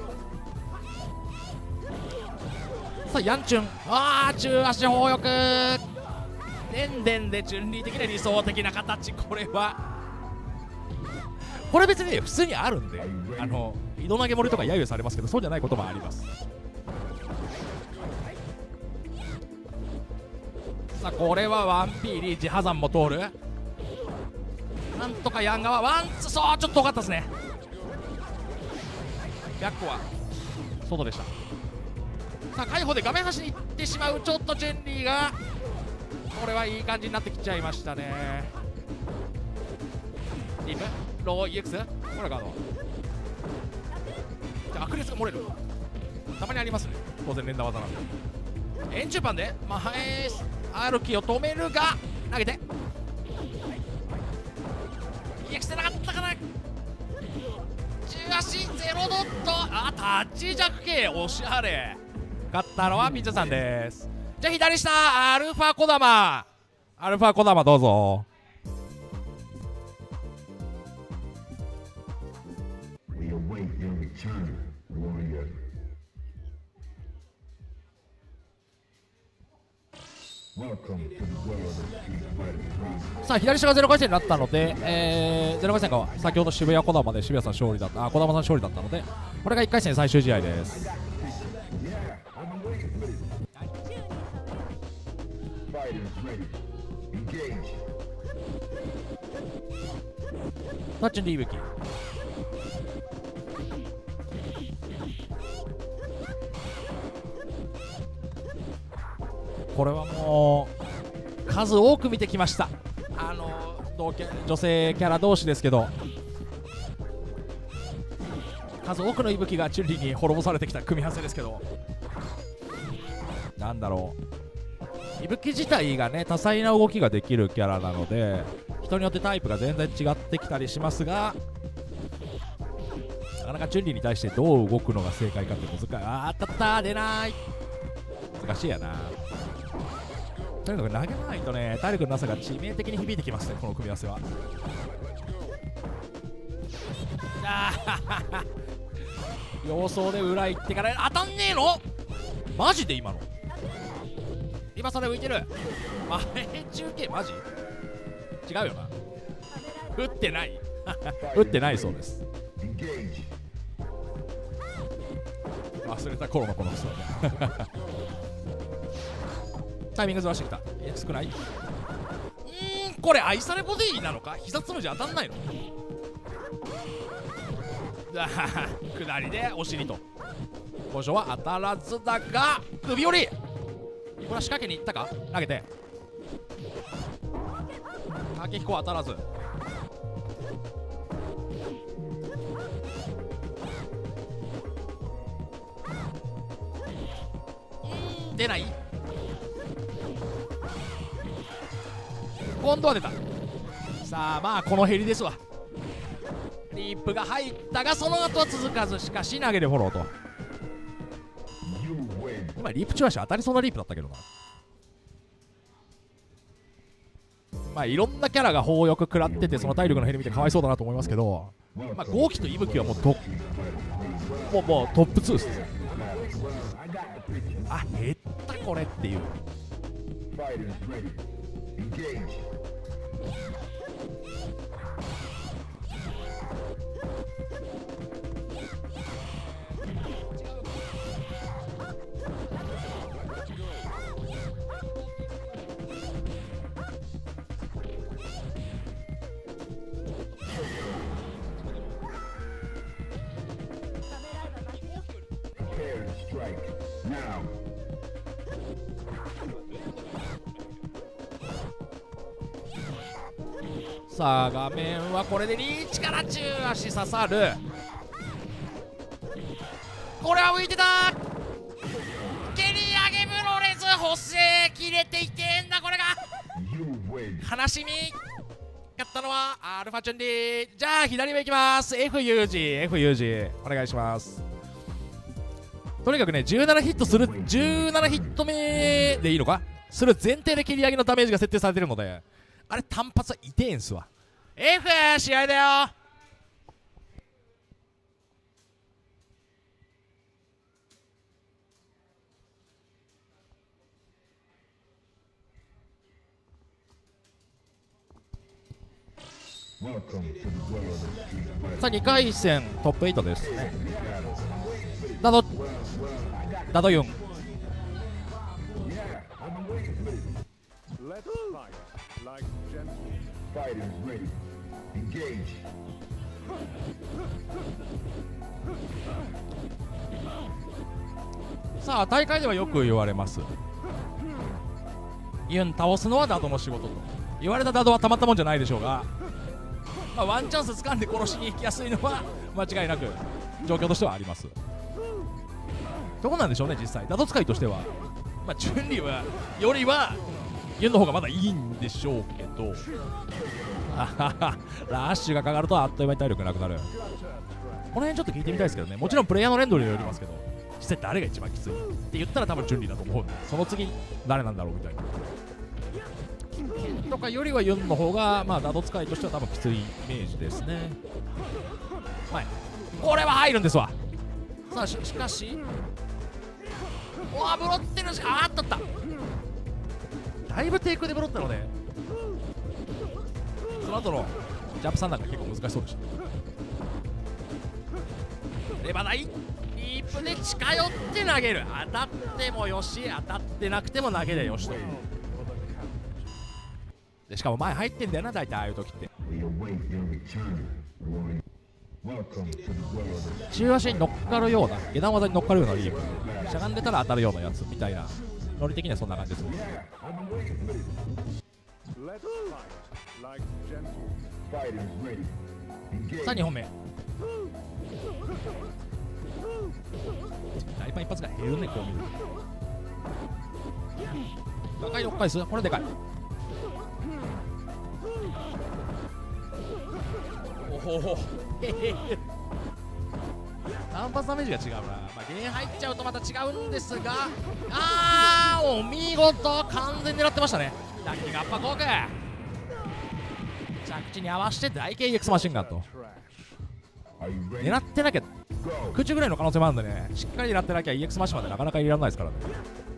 さあヤンチュン、あー中足砲翼でんでんでチュンリー的な理想的な形。これはこれ別にね普通にあるんで、あの井戸投げ盛りとか揶揄されますけど、そうじゃないこともあります。さあこれはワンピーリーチ、ハザンも通る。なんとかヤンガはワンツー、そうちょっと遠かったですね。ひゃっこは外でした。さあ海保で画面端に行ってしまう。ちょっとチェンリーがこれはいい感じになってきちゃいましたね。リープロー イーエックス これガードじゃあアクレスが漏れる。たまにありますね、当然連打技なんで。円中盤でまあ歩きを止めるが投げて イーエックス でなかったかな。中足ゼロドット、あタッチジャック系おしゃれ。勝ったのはピッチャーさんです。じゃあ左下アルファコダマ、アルファコダマどうぞ。さあ左下がゼロ回戦になったので、えー、ゼロ回戦が先ほど渋谷児玉で渋谷さん勝利だった、あ児玉さん勝利だったので、これがいっかい戦最終試合です。タッチンリーブキこれはもう数多く見てきました。あの同系女性キャラ同士ですけど、数多くの息吹がチュンリーに滅ぼされてきた組み合わせですけど、なんだろう、息吹自体がね多彩な動きができるキャラなので、人によってタイプが全然違ってきたりしますが、なかなかチュンリーに対してどう動くのが正解かって難しい。あーったった出ない、難しいやな。とにかく投げないとね、体力のなさが致命的に響いてきますね、この組み合わせは。あ様相で裏行ってから当たんねえのマジで今の今それ浮いてる前中継マジ違うよな。打ってない打ってないそうです。忘れた頃のこの人タイミングずらしてきた。え少ない。うーんこれ愛されボディなのか。膝つむじ当たんないの下りでお尻と交渉は当たらずだが首折り、これは仕掛けに行ったか。投げて竹彦は当たらず。うん出ない。今度は出た。さあまあこのヘリですわ。リープが入ったがその後は続かず、しかし投げでフォローと。今リープ中足当たりそうなリープだったけどな。まあいろんなキャラが砲翼食らってて、その体力の減り見てかわいそうだなと思いますけど、まあ豪輝と息吹はもうトもうもうトップツーです。あ減ったこれっていう。 さあ画面はこれでリーチから中足刺さる。これは浮いてた。蹴り上げブロレス補正切れていってんだ。これが悲しみ。勝ったのはアルファチュンリー。じゃあ左上いきます。 F ユージ F ユージお願いします。とにかくねじゅうななヒットするじゅうななヒット目でいいのかする前提で切り上げのダメージが設定されてるので、あれ単発は痛えんすわ。 F 試合だよ。さあにかい戦トップはちですね。ダドダドユンさあ大会ではよく言われます。ユン倒すのはダドの仕事と言われた。ダドはたまったもんじゃないでしょうが、まあ、ワンチャンス掴んで殺しに行きやすいのは間違いなく状況としてはあります。どこなんでしょうね実際。ダド使いとしては、まあ、チュンリーはよりはユンの方がまだいいんでしょうけどあははラッシュがかかるとあっという間に体力なくなる。この辺ちょっと聞いてみたいですけどね。もちろんプレイヤーの連動によりますけど、実際誰が一番きついって言ったら多分チュンリーだと思うんで、その次誰なんだろうみたいなとかよりはユンの方が、まあ、ダド使いとしては多分きついイメージですね。はい、これは入るんですわ。さあ し, しかしうわブロってるし、あーっとった。だいぶテイクでブロったので、その後のジャンプさんなんか結構難しそうでした。レバないリープで近寄って投げる。当たってもよし当たってなくても投げでよしと。でしかも前入ってんだよな大体ああいう時って。中足に乗っかるような下段技に乗っかるようなリープ、しゃがんでたら当たるようなやつみたいな、ノリ的にはそんな感じです。さあにほんめ大パン一発が減るね。こう見る高いろっかいです。これでかい。おほへへ単発ダメージが違うな。まあゲー入っちゃうとまた違うんですが、あーお見事完全に狙ってましたね。ラッキーガッパコーク着地に合わせて大 ケーイーエックス マシンガンと狙ってなきゃ空中ぐらいの可能性もあるんでね、しっかり狙ってなきゃ イーエックス マシンまでなかなか入れられないですからね。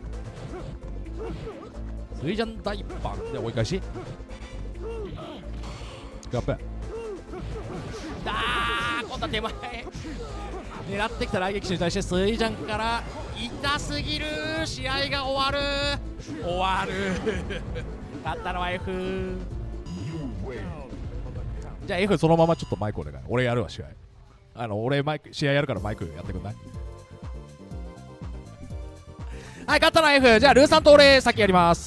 スイジャン大パンで追い返しガップあー今度は手前狙ってきた来撃手に対してスイジャンから痛すぎる。試合が終わる終わる勝ったのは F。 じゃあ F そのままちょっとマイクお願い。俺やるわ試合。あの俺マイク試合やるからマイクやってくんない？はい、勝ったのは F。 じゃあルーさんと俺先やります。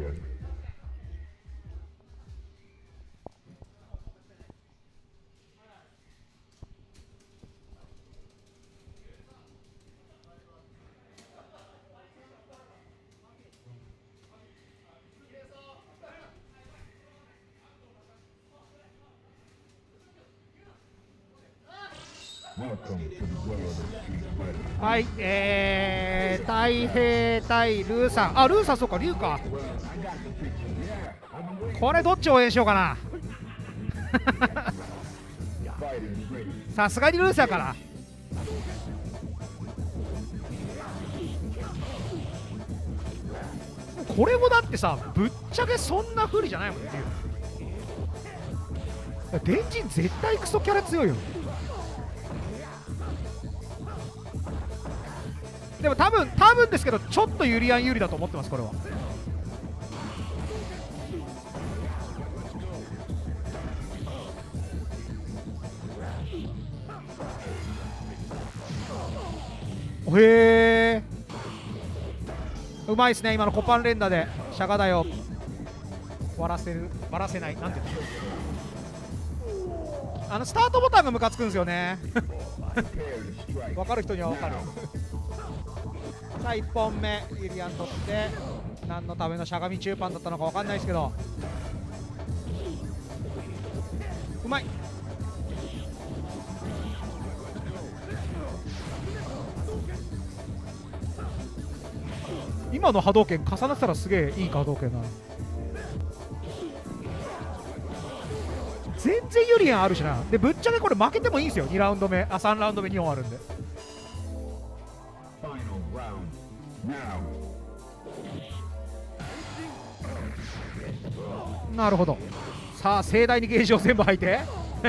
はい、えー、太平対ルーさん。あ、ルーさん、そうか、リュウか。これどっち応援しようかなさすがにルーさんかな。これもだってさ、ぶっちゃけそんな不利じゃないもんね。電人絶対クソキャラ強いよ。でも多分多分ですけど、ちょっとユリアン有利だと思ってます。これはおへー、うまいですね。今のコパン連打でシャガだよ割らせる割らせない、なんていうのあのスタートボタンがムカつくんですよね分かる人には分かるさあいっぽんめユリアン取って何のためのしゃがみ中盤だったのか分かんないですけどうまい。今の波動拳重なったらすげえいい波動拳なの。全然ユリアンあるしな。でぶっちゃけこれ負けてもいいんですよ。にラウンド目あさんラウンド目にほんあるんで。なるほど。さあ盛大にゲージを全部吐いて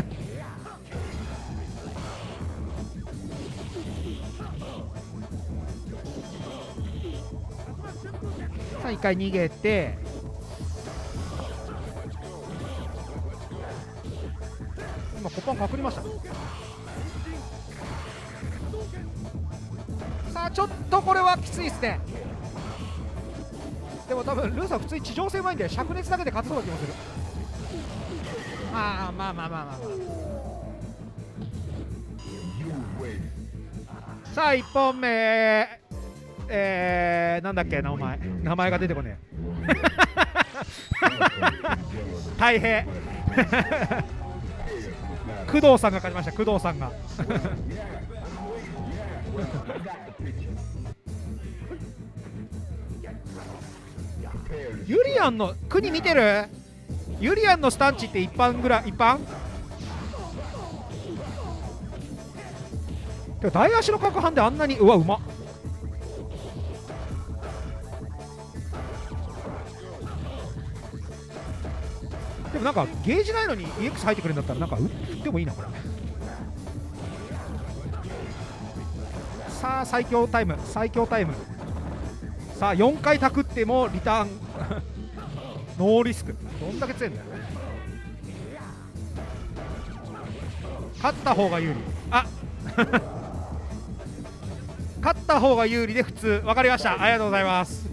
さあいっかい逃げて今コパン隠れました。さあちょっとこれはきついですね。でも多分ルーサー普通に地上戦うまいんで灼熱だけで勝つそうな気もする。ああまあまあまあまあ、まあ、さあいっぽんめえー、なんだっけ名前名前が出てこねえ大平工藤さんが勝ちました。工藤さんがユリアンの国見てる？ユリアンのスタンチって一般ぐらい一般？でも大足の角半であんなにうわうまっ。でもなんかゲージないのに イーエックス 入ってくるんだったらなんか打ってもいいなこれ。さあ最強タイム最強タイム。さあよんかいたくってもリターンノーリスク。どんだけ強いんだよ。勝った方が有利。あ勝った方が有利で普通。分かりました。ありがとうございます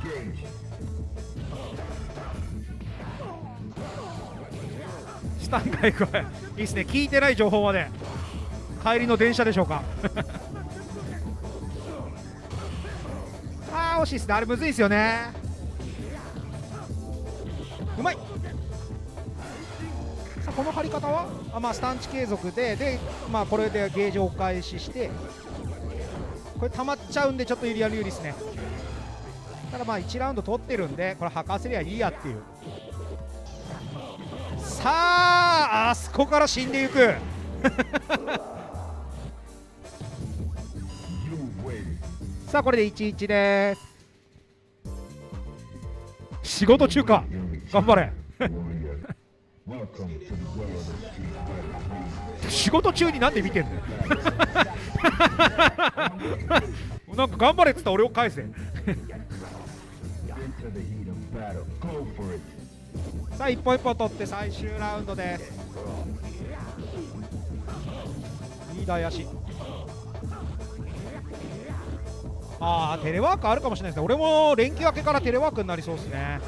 スタン回復いいっすね。聞いてない情報まで。帰りの電車でしょうかあー惜しいですね。あれむずいですよね。うまい。さあこの張り方はあ、まあ、スタンチ継続でで、まあ、これでゲージをお返ししてこれ溜まっちゃうんでちょっとユリアン有利ですね。ただまあいちラウンド取ってるんでこれ吐かせりゃいいやっていう。さああそこから死んでいくさあこれでいちいちです。仕事中か。頑張れ仕事中になんで見てんのなんか頑張れっつったら俺を返せさあ一本一本取って最終ラウンドです。いい台足。ああテレワークあるかもしれないですね。俺も連休明けからテレワークになりそうですね。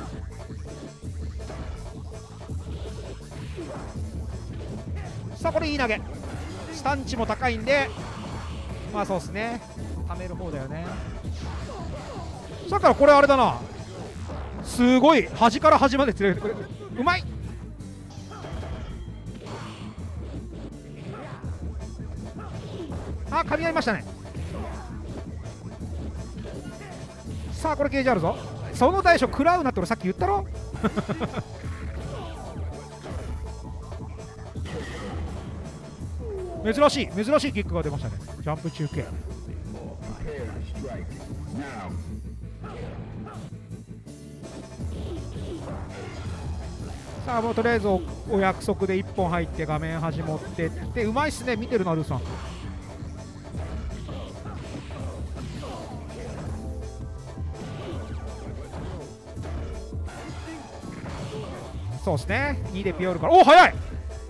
さあこれいい投げ。スタンチも高いんでまあそうですね貯める方だよね。だからこれあれだな、すごい端から端まで連れてくれる。うまい。あ噛み合いましたね。さあこれゲージあるぞ。その大将食らうなって俺さっき言ったろ珍しい珍しいキックが出ましたね。ジャンプ中継。さあもうとりあえず お, お約束でいっぽん入って画面端持ってってうまいっすね。見てるなルーさん。そうですねにでピオールからおお早い。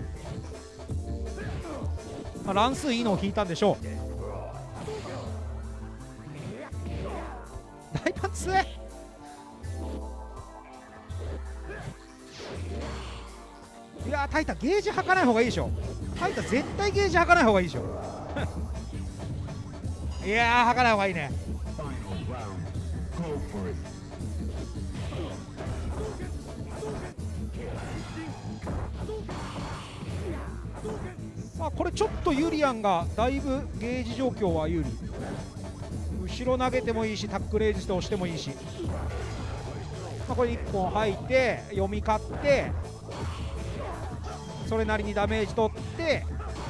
まあ、乱数いいのを引いたんでしょう。大パンツいやータイタンゲージ吐かない方がいいでしょ。 ファイター絶対ゲージ吐かない方がいいでしょいやー吐かない方がいいね。まあこれちょっとユリアンがだいぶゲージ状況は有利。後ろ投げてもいいし、タックレイズして押してもいいし、まあ、これいっぽん吐いて読み勝ってそれなりにダメージ取って、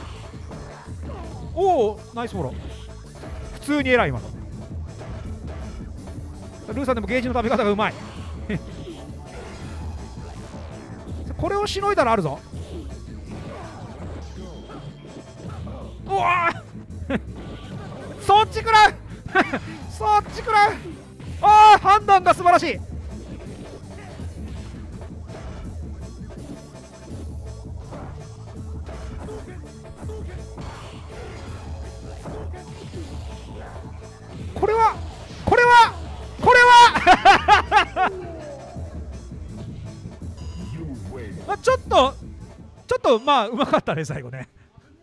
おおナイスフォロー。普通に偉い今の。ルーさんでもゲージの食べ方がうまいこれをしのいだらあるぞ。おわそっちくらいそっちくらい。ああ判断が素晴らしい。これはこれはこれはあちょっとちょっとまあうまかったね最後ね。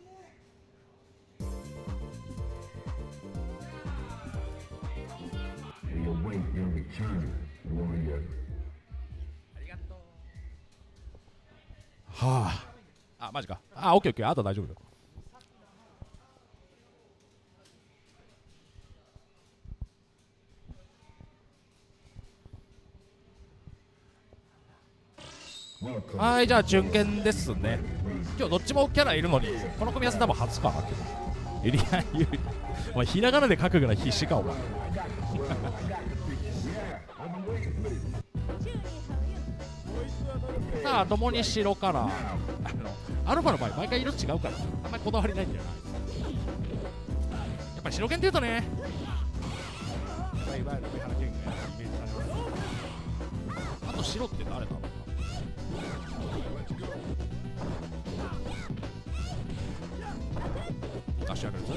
はあ、あマジか。あオッケーオッケー、あと大丈夫だ。はい、じゃあ準決ですね。今日どっちもキャラいるのにこの組み合わせ多分初かなけど、エリアンユリお前ひらがなで書くぐらい必死かお前さあ共に白からあのアルファの場合毎回色違うからあんまりこだわりないんだよな。やっぱり白剣っていうとね、いわゆる上原剣がイメージされます。あと白って誰だろう。ダッシュアルズ、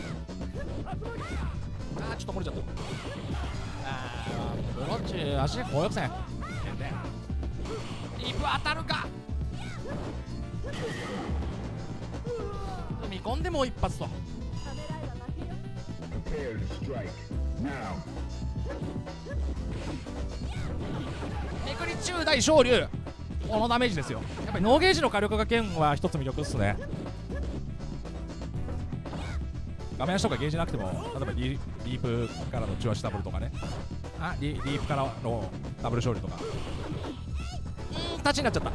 あーちょっと漏れちゃった。あーブロッチ足で高翼線リープ当たるか。踏み込んでもう一発と。めくり中大昇竜、このダメージですよ。やっぱりノーゲージの火力が剣は一つ魅力っすね。画面足とかゲージなくても例えばリリープからの中足ダブルとかね、あ リ, リープからのダブル勝利とか、うーんタッチになっちゃった。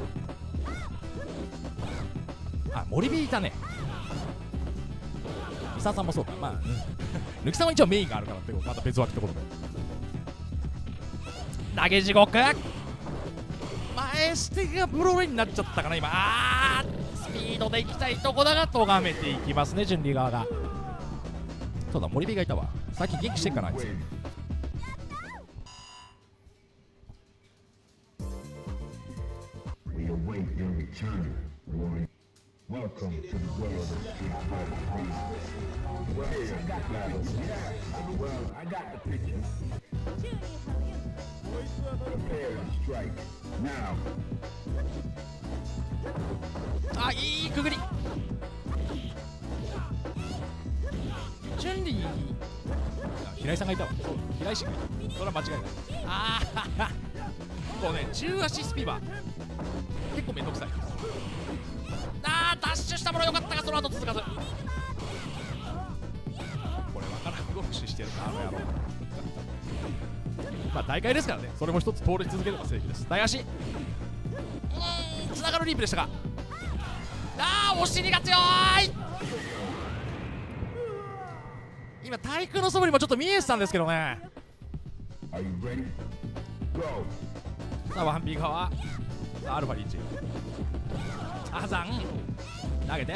あ森火いたね。三沢さんもそうか。まあ、うん、抜きさんは一応メインがあるからってまた別枠ってことで投げ地獄。前捨てがブローレになっちゃったかな今。あースピードで行きたいとこだが咎めていきますね順利側が。そうだ森火がいたわ。最近元気してんかなあいつ。あいいくぐり。順利平井さんがいたわ。平井氏がいた。それは間違いない。ああこうね中足スピは結構めんどくさい。あーダッシュしたものよかったがその後続かず。これわからん動くししてるなあの野郎まあ大会ですからね、それも一つ通り続ければ正義です。大足うーんつながるリープでしたが、あーお尻が強い。今対空の素振りもちょっと見えてたんですけどね。さあワンピー側さあアルファリーチアザン投げて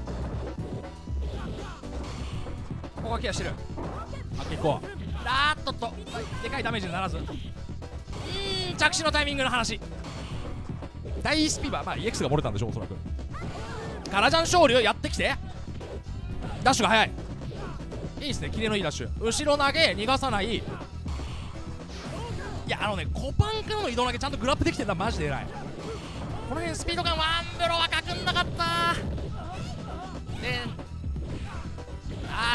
ここはケアしてる。あ結構あーっとっとでかいダメージにならず、うーん着地のタイミングの話。大スピバー、まあ イーエックス が漏れたんでしょうおそらく。カラジャン昇竜やってきてダッシュが速い。いいですねキレのいいダッシュ。後ろ投げ逃がさない。いやあのねコパンからの移動投げちゃんとグラップできてるんだ。マジで偉い。この辺スピード感ワンブロはかくんなかった。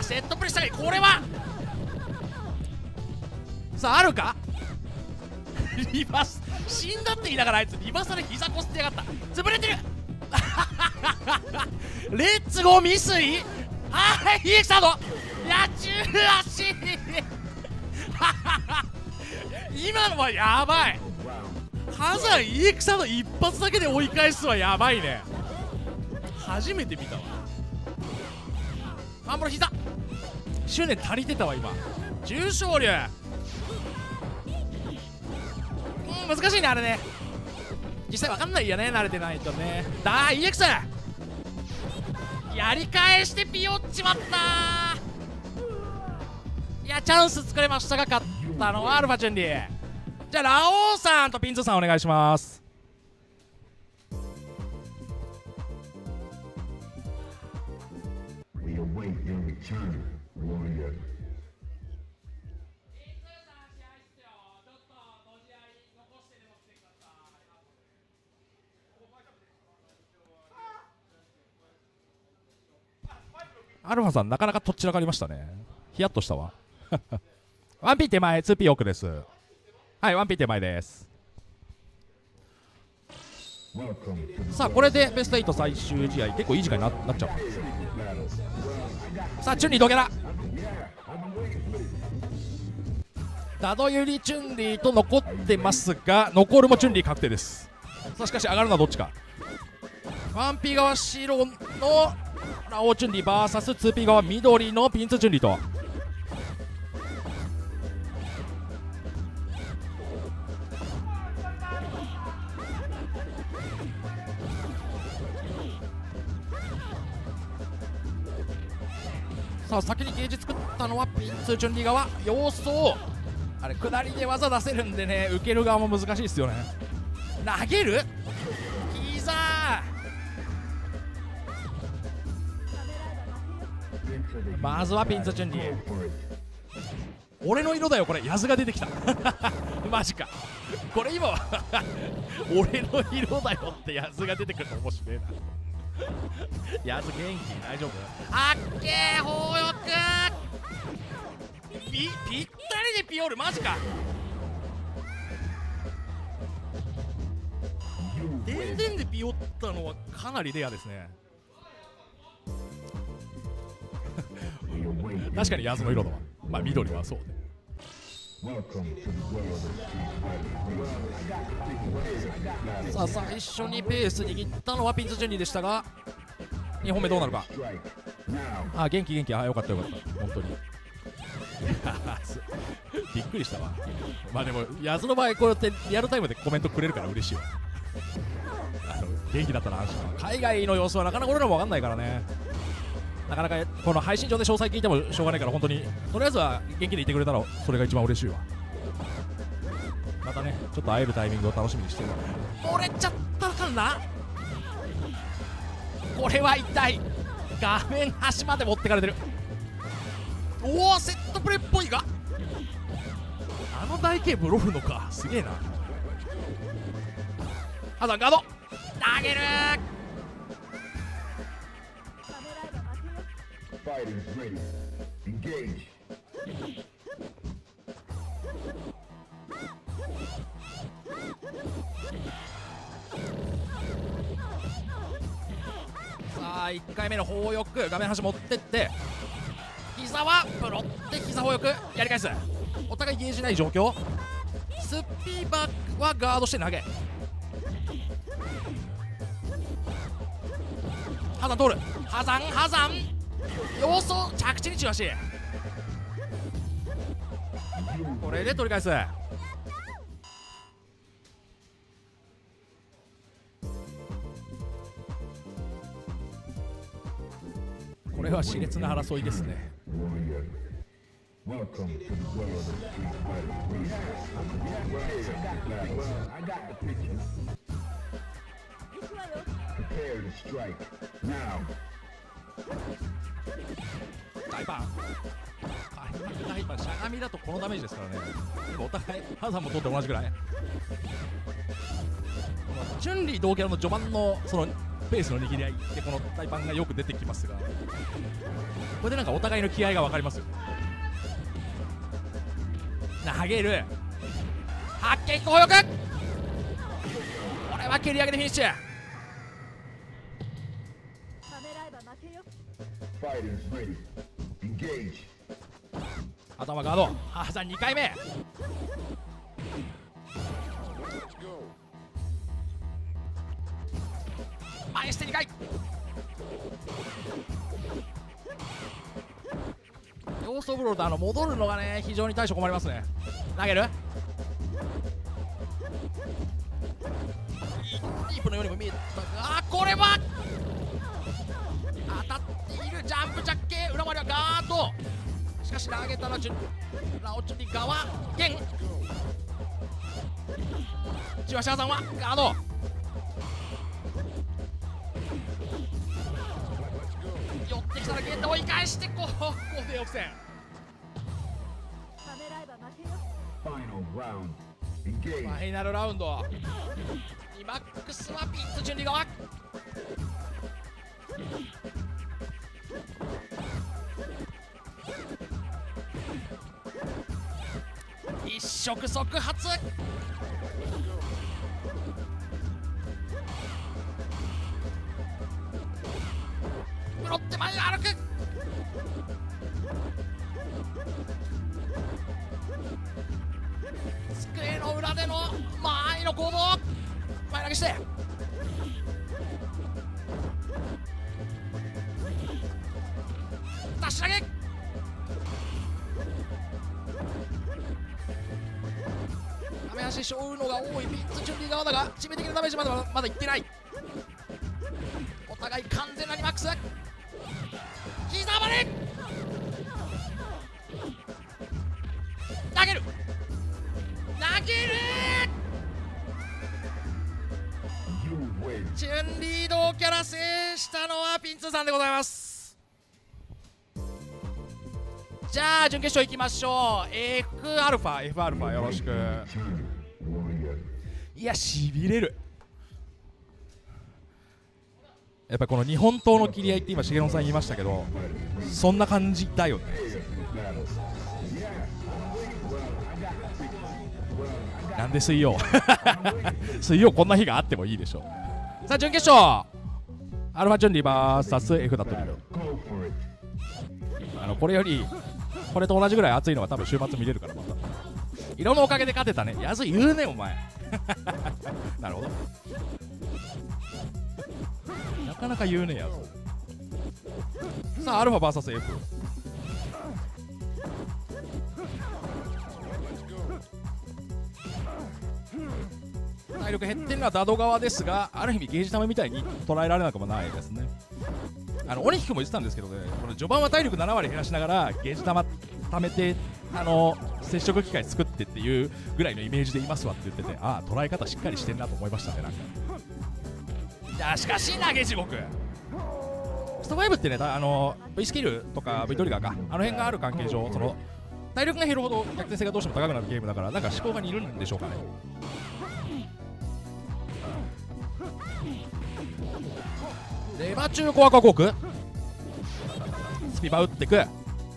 セットプレーしたい。これはさああるかリバース死んだって言いながらあいつリバーサル膝こすってやがった。潰れてるレッツゴーミスリー。はい、イエクサード。や中足今のはやばい。火山 イーエックス の一発だけで追い返すはやばいね。初めて見たわ。マンボロ膝執念足りてたわ今。重昇竜、うん難しいねあれね。実際わかんないよね慣れてないとね。だー イーエックス やり返してピオっちまったー。いやチャンス作れましたが勝ったのはアルファチュンリー。じゃあラオウさんとピンズーさんお願いします。アルファさんなかなかとっちらかりましたね。ヒヤッとしたわワンピー手前 ツーピー 奥です。はい、ワンピー手前です。さあこれでベストはち最終試合結構いい時間に な, なっちゃう。さあチュンリードギャラダドユリチュンリーと残ってますが残るもチュンリー確定です。さあしかし上がるのはどっちか。ワンピー側白のラオウチュンリー ブイエスツーピー 側緑のピンツーチュンリーと。さあ先にゲージ作ったのはピンツーチュンリー側。様子をあれ下りで技出せるんでね受ける側も難しいですよね。投げる膝まずはピンツーチュンリー。俺の色だよこれ。ヤズが出てきたマジかこれ今は俺の色だよってヤズが出てくるの面白いなヤズ元気大丈夫。あっけー砲翼ぴ, ぴったりでピオールマジか。でんでんでピオったのはかなりレアですね確かにヤズの色だわ。まあ緑はそうね。さあ最初にペース握ったのはピンツーチュンリーでしたがにほんめどうなるか。あ元気元気。あよかったよかった本当にびっくりしたわ。まあでもヤズの場合こうやってリアルタイムでコメントくれるから嬉しいわあの元気だったら安心。海外の様子はなかなか俺らも分かんないからね。なかなかこの配信上で詳細聞いてもしょうがないから本当にとりあえずは元気でいてくれたらそれが一番嬉しいわ。またねちょっと会えるタイミングを楽しみにしてる。折れちゃったかなこれは痛い。画面端まで持ってかれてる。おおセットプレーっぽいがあの台形ブロフのかすげえな。ハザンガード投げるさあいっかいめの砲翼画面端持ってって膝はプロって膝砲翼やり返す。お互いゲージない状況。スピーバーはガードして投げハザン通る。ハザンハザン要素着地に中足。これで取り返す。これは熾烈な争いですね。大パン大パンしゃがみだとこのダメージですからね。でもお互いハザンも取って同じぐらい。チュンリー同キャラの序盤のそのペースの握り合いってこのタイパンがよく出てきますが、これでなんかお互いの気合が分かりますよ。投げる発見攻力、これは蹴り上げでフィニッシュ。頭ガード、ハーさんにかいめ、前してにかい、ゴーストブローとあの戻るのがね非常に対処困りますね。投げるディープのようにも見えたが、これは当たっている。ジャンプジャッケ裏回りはガード、しかし投げたらラオチュリ側ゲン、ジワシャーさんはガード、寄ってきたらゲンで追い返して、ここで奥戦。ファイナルラウンド、リマックスはピッツ準備側、一触即発、ブロって前歩く、机の裏での前の攻防、前投げして出し投げ、ダメ足しょうのが多いピッツ準備側だが、致命的なダメージまではまだいってない。お互い完全なリマックス、膝まで投げる投げる、チュンリードキャラ制したのはピンツーさんでございます。じゃあ準決勝いきましょう。 F アルファ F アルファよろしく。いやしびれる。やっぱこの日本刀の切り合いって今重野さん言いましたけど、そんな感じだよね。なんで水曜水曜こんな日があってもいいでしょう。さあ準決勝、アルファチュンリー ブイエス F だったけど、あのこれよりこれと同じぐらい熱いのが多分週末見れるから、また色のおかげで勝てたね。やず言うねお前なるほど、なかなか言うねやず。さあアルファ ブイエス F、体力減ってるのはダド側ですが、ある意味ゲージ玉みたいに捉えられなくもないですね。あの鬼木君も言ってたんですけどね、この序盤は体力ななわり減らしながらゲージ玉貯めて、あの接触機会作ってっていうぐらいのイメージでいますわって言ってて、ああ捉え方しっかりしてんなと思いましたね。なんかいやしかし投げ地獄、ストファイブってね、あの V スキルとか V トリガーか、あの辺がある関係上、その体力が減るほど逆転性がどうしても高くなるゲームだから、なんか思考が似るんでしょうかね。レバ中コアコークスピバ打ってく、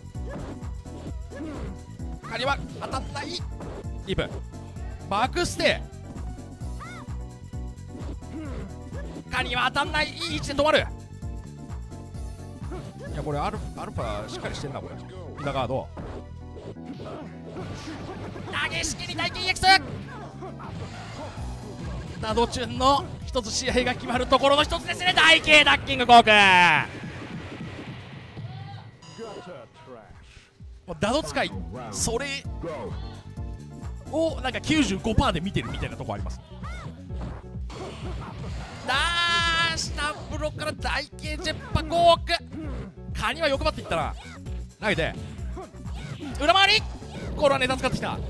カニは当たんない、リープバックステカニは当たんない、いい位置で止まる。いやこれアルアルファしっかりしてんなこれ。ピダガード投げ式に大金 X ダドチュンの一つ試合が決まるところの一つですね。大慶ダッキングコーク、もうダド使いそれをなんか きゅうじゅうごパーセント で見てるみたいなとこあります。出したブロックから大慶ジェッパコーク、カニは欲張っていったな。投げて裏回り、これはネタ使ってきた。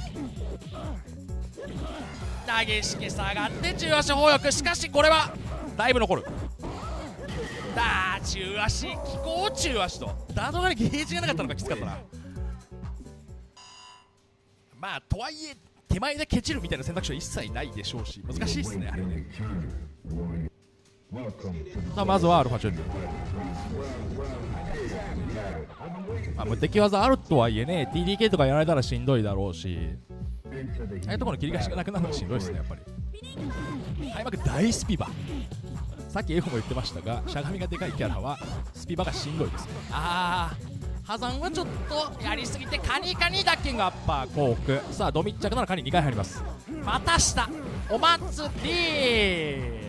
投げ式下がって中足砲翼、しかしこれはだいぶ残る。だー中足気候中足とダードがねゲージがなかったのがきつかったな。まあとはいえ手前でケチるみたいな選択肢は一切ないでしょうし、難しいっすねあれね。 さあまずはアルファチュンリー、まあ、無敵技あるとはいえね ティーディーケー とかやられたらしんどいだろうし、ああいうところの切り返しがなくなるのがしんどいですねやっぱり。開幕大スピバ、さっき F も言ってましたがしゃがみがでかいキャラはスピバがしんどいですね。あー破山はちょっとやりすぎてカニカニダッキングアッパーコーク。さあド密着ならカニにかい入ります。またしたお祭り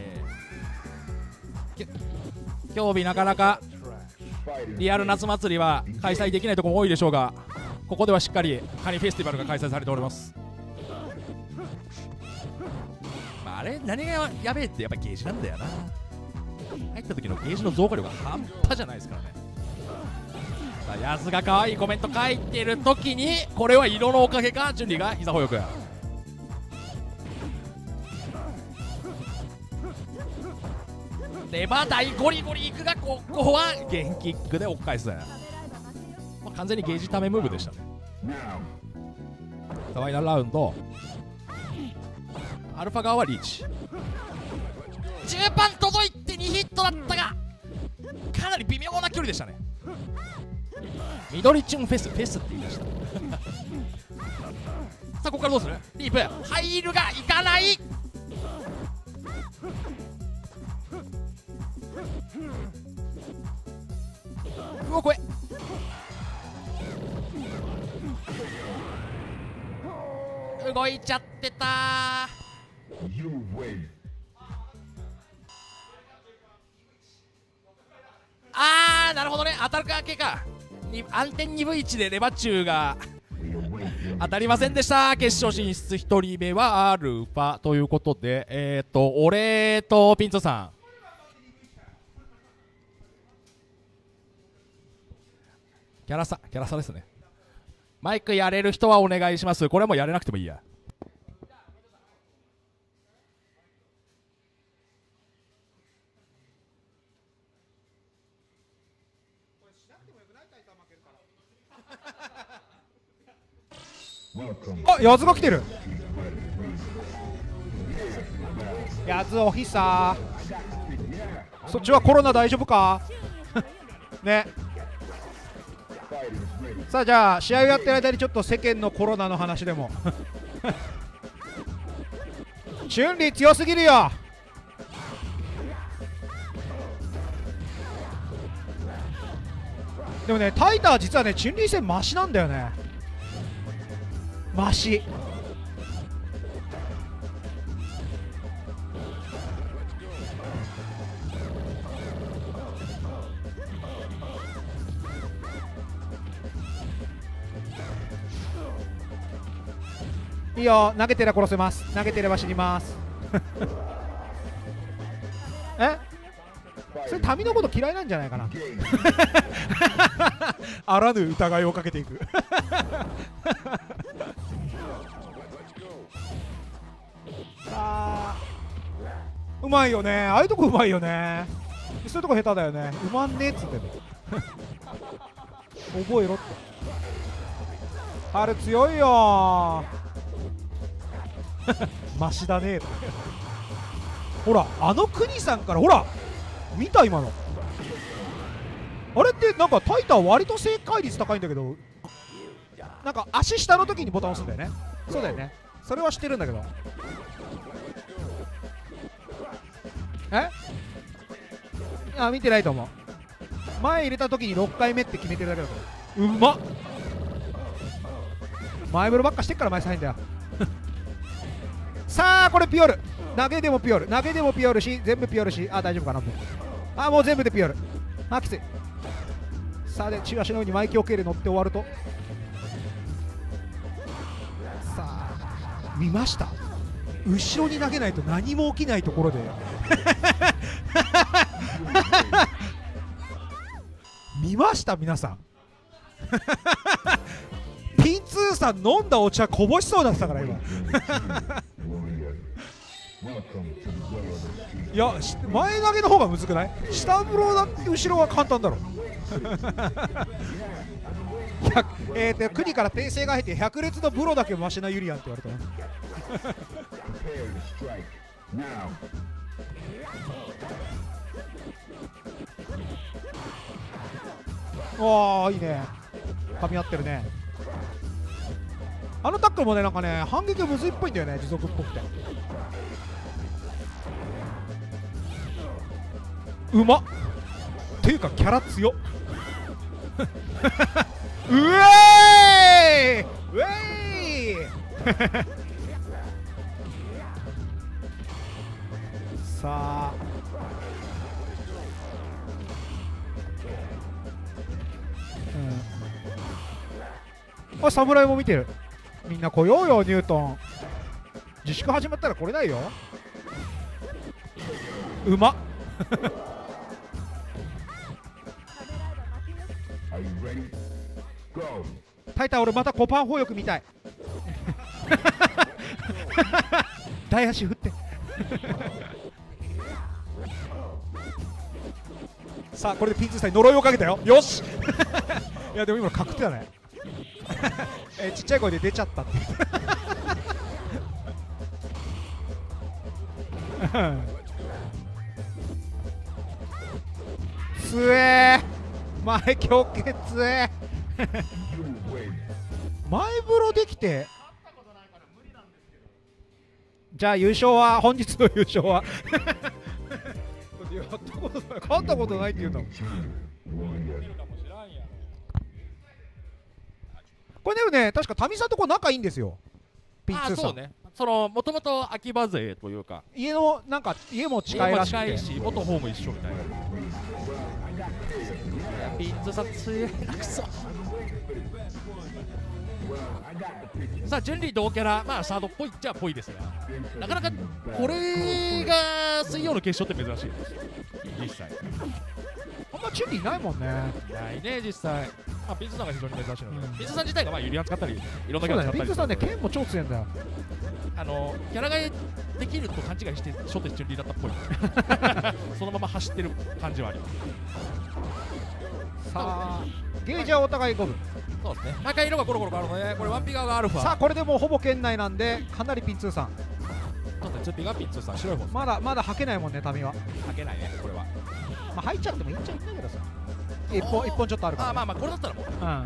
競技なかなかリアル夏祭りは開催できないところも多いでしょうが、ここではしっかりカニフェスティバルが開催されております。まあ、あれ何がやべえってやっぱりゲージなんだよな。入った時のゲージの増加量が半端じゃないですからね。さあヤズが可愛いコメント書いてる時にこれは色のおかげか、準備が膝保翼。レバー大ゴリゴリいくがここはゲンキックで追っ返す、まあ、完全にゲージためムーブでしたね。ファイナルラウンドアルファ側はリーチ、中盤届いてにヒットだったがかなり微妙な距離でしたね。緑チュンフェスフェスって言いましたさあここからどうする、リープ入るがいかない、動こえ動いちゃってたー。あーなるほどね、当たるか系かに暗転にぶいちでレバチューが当たりませんでした。決勝進出ひとりめはアルファということで、えっ、ー、と俺とピントさんキャラ差キャラ差ですね。マイクやれる人はお願いします。これはもうやれなくてもいいや。 あ、ヤズが来てる。ヤズおひさそっちはコロナ大丈夫かね。さあじゃあ試合をやってる間にちょっと世間のコロナの話でもチュンリー強すぎるよ。でもねタイター実はねチュンリー戦マシなんだよね。マシいいよ、投げてれば殺せます。投げてれば死にますえそれ民のこと嫌いなんじゃないかなあらぬ疑いをかけていくあーうまいよね、ああいうとこうまいよね。そういうとこ下手だよね。うまんねえっつってんの覚えろって。春強いよマシだねえとほらあの国さんからほら見た今のあれってなんかタイター割と正解率高いんだけど、なんか足下の時にボタン押すんだよね。そうだよね、それは知ってるんだけど。えいや見てないと思う。前入れた時にろっかいめって決めてるだけだと思う。うまっ前風呂ばっかしてっから前さいんだよさあこれピオル投げでもピオル投げでもピオルし全部ピオルし、あ大丈夫かなもうあもう全部でピオルあきつい。さあで中足の上にマイキオケーで乗って終わるとさあ見ました、後ろに投げないと何も起きないところで見ました皆さんピンツーさん飲んだお茶こぼしそうだったから今いや前投げの方がむずくない？下風呂だって後ろは簡単だろえーと国から訂正が入って百列の風呂だけマシなユリアンって言われたなおーいいね、噛み合ってるね。あのタックルもねなんかね反撃がむずいっぽいんだよね、持続っぽくて。うまっっていうかキャラ強っうえーいうえーいさあうん、あ、侍も見てる。みんな来ようよニュートン。自粛始まったら来れないよ。うまっタイタン俺またコパン砲力見たい大足振ってさあこれでピンツーさんに呪いをかけたよ。よしいやでも今の確定だねえー、ちっちゃい声で出ちゃったってつえー前強血え前風呂できて。じゃあ優勝は本日の優勝はやったことない、勝ったことないって言うんだもん。これでもね確か民さんとこ仲いいんですよ、ピンツーさん。 あ、そうね、そのもともと秋葉勢というか家のなんか家も近いらしくて、 家も近いし元ホーム一緒みたいな。ピンツーさん強いなくそ。さあ順利同キャラ、まあサードっぽいっちゃっぽいですが、なかなかこれが水曜の決勝って珍しいです実際。 あんまチュンリーいないもんね。 ないね実際。まあ、ピンツーさんが非常に珍しいので、 うん、 ピンツーさん自体がまあユリアン使ったりいろんなキャラ使ったり、 そうだね、ピンツーさんね剣も超強いんだよ。 あのキャラ替えできると勘違いして初手チュンリーだったっぽいそのまま走ってる感じはあります。 さあゲージはお互い五分。 そうですね、毎回色がコロコロ変わるので、これワンピ側がアルファ。 さあこれでもうほぼ圏内なんでかなりピンツーさん。 ちょっとツーピーがピンツーさん白い方です、ね、 まだまだ履けないもんね民は。 履けないねこれは。 まあ履いちゃってもいいっちゃいいんだけどさ、一本一本ちょっとあるから、ね、 あまあまあこれだったらもう、うん、 さ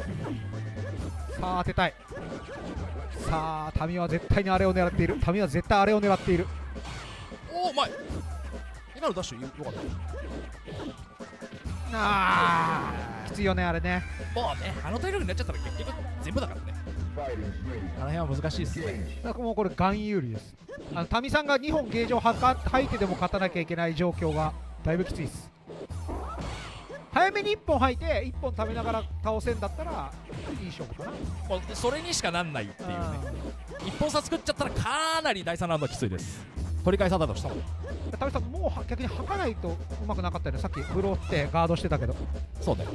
あ当てたい。さあ民は絶対にあれを狙っている。民は絶対あれを狙っている。 おおうまい。今のダッシュよかった。 あーきついよねあれね。 もうねあの体力になっちゃったら結局全部だからね。あの辺は難しいですね。 だからもうこれガン有利です。あの民さんがにほんゲージをはか吐いてでも勝たなきゃいけない状況がだいぶきついです。早めにいっぽん吐いていっぽん食べながら倒せんだったらいい勝負かな。 もうそれにしかなんないっていうね。いっぽん差作っちゃったらかなりだいさんラウンドはきついです。取り返さだとしたら民さんもう逆に吐かないとうまくなかったよね。さっきブローってガードしてたけど。 そうだよ。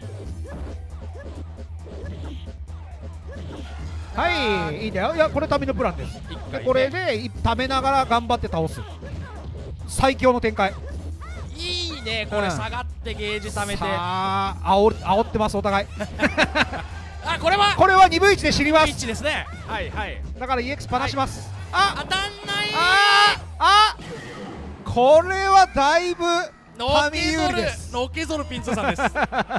はいいいんだよ。いやこれ民のプランです。でこれでためながら頑張って倒す最強の展開。 いいねこれ、下がってゲージ貯めて、 さあ煽煽ってますお互いあこれはこれはにぶいちで知ります。 いちですね。はいはい。 だから イーエックス パなします、 はい、あ当たんない。 ああこれはだいぶのけぞる有利です。 のけぞるピンツーさんです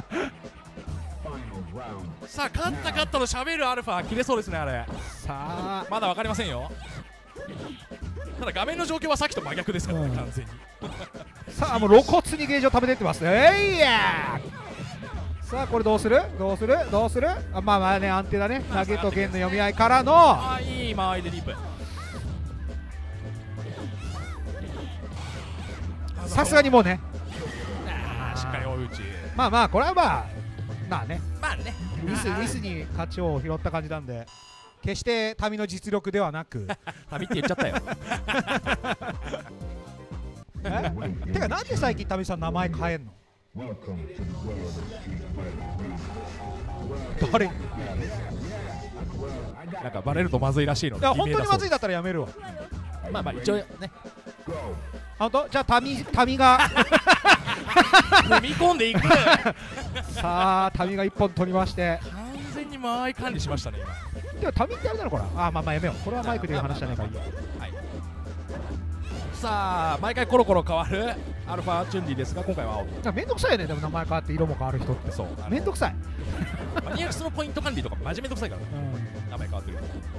さあ勝った勝ったのしゃべるアルファ切れそうですねあれ。 さあまだ分かりませんよ。ただ画面の状況はさっきと真逆ですからね、うん、完全にさあもう露骨にゲージを食べてってますね。えいやさあこれどうするどうするどうするあまあまあね安定だね。投げと弦の読み合いからのあいい間合いでリープ。 さすがにもうねあしっかり追い打ち。 まあまあこれはまあまあねまあねミスミスに勝ちを拾った感じなんで決して民の実力ではなく民って言っちゃったよえてかなんで最近民さん名前変えんの誰なんかバレるとまずいらしいので。 いや本当にまずいだったらやめるわ。 まあまあ一応ね本当じゃあ民民が踏み込んでいくさあ民がいっぽん取りまして、 完全に間合い管理しましたね今。 でも民ってあれなのかなあまあまあやめよう。これはマイクで言う話じゃないからいいよ。 はいさあ毎回コロコロ変わるアルファチュンリーですが、今回は青と。 なんかめんどくさいよね、でも名前変わって色も変わる人ってそうめんどくさい。 マニアックスのポイント管理とかマジめんどくさいからね、名前変わってる。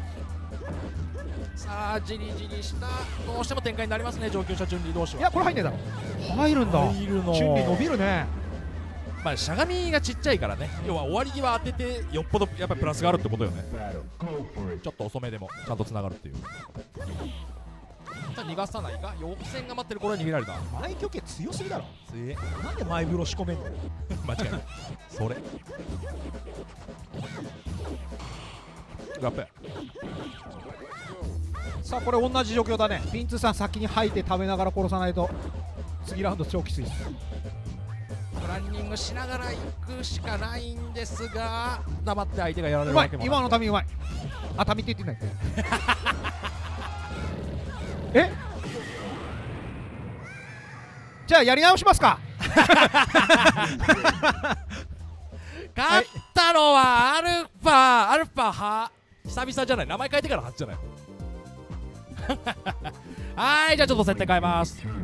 さあじりじりしたどうしても展開になりますね、上級者チュンリー同士は。 いやこれ入んねえだろ。入るんだ。 入るのチュンリー伸びるね。 まあしゃがみがちっちゃいからね、要は終わり際当ててよっぽどやっぱりプラスがあるってことよね。ちょっと遅めでもちゃんとつながるっていう。さあ逃がさないか、翼線が待ってる頃に逃げられた。 前虚形強すぎだろ。 強えなんで前風呂仕込めんの。 間違いないそれラップ。 さあこれ同じ状況だね。ピンツーさん先に吐いて食べながら殺さないと次ラウンド超きついです。 ランニングしながら行くしかないんですが、黙って相手がやられうまいるわけもなく。 今のタミうまい。あタミって言ってないえじゃあやり直しますか。 勝ったのはアルファアルファは久々じゃない、名前変えてから初じゃないはい、じゃあちょっと設定変えます。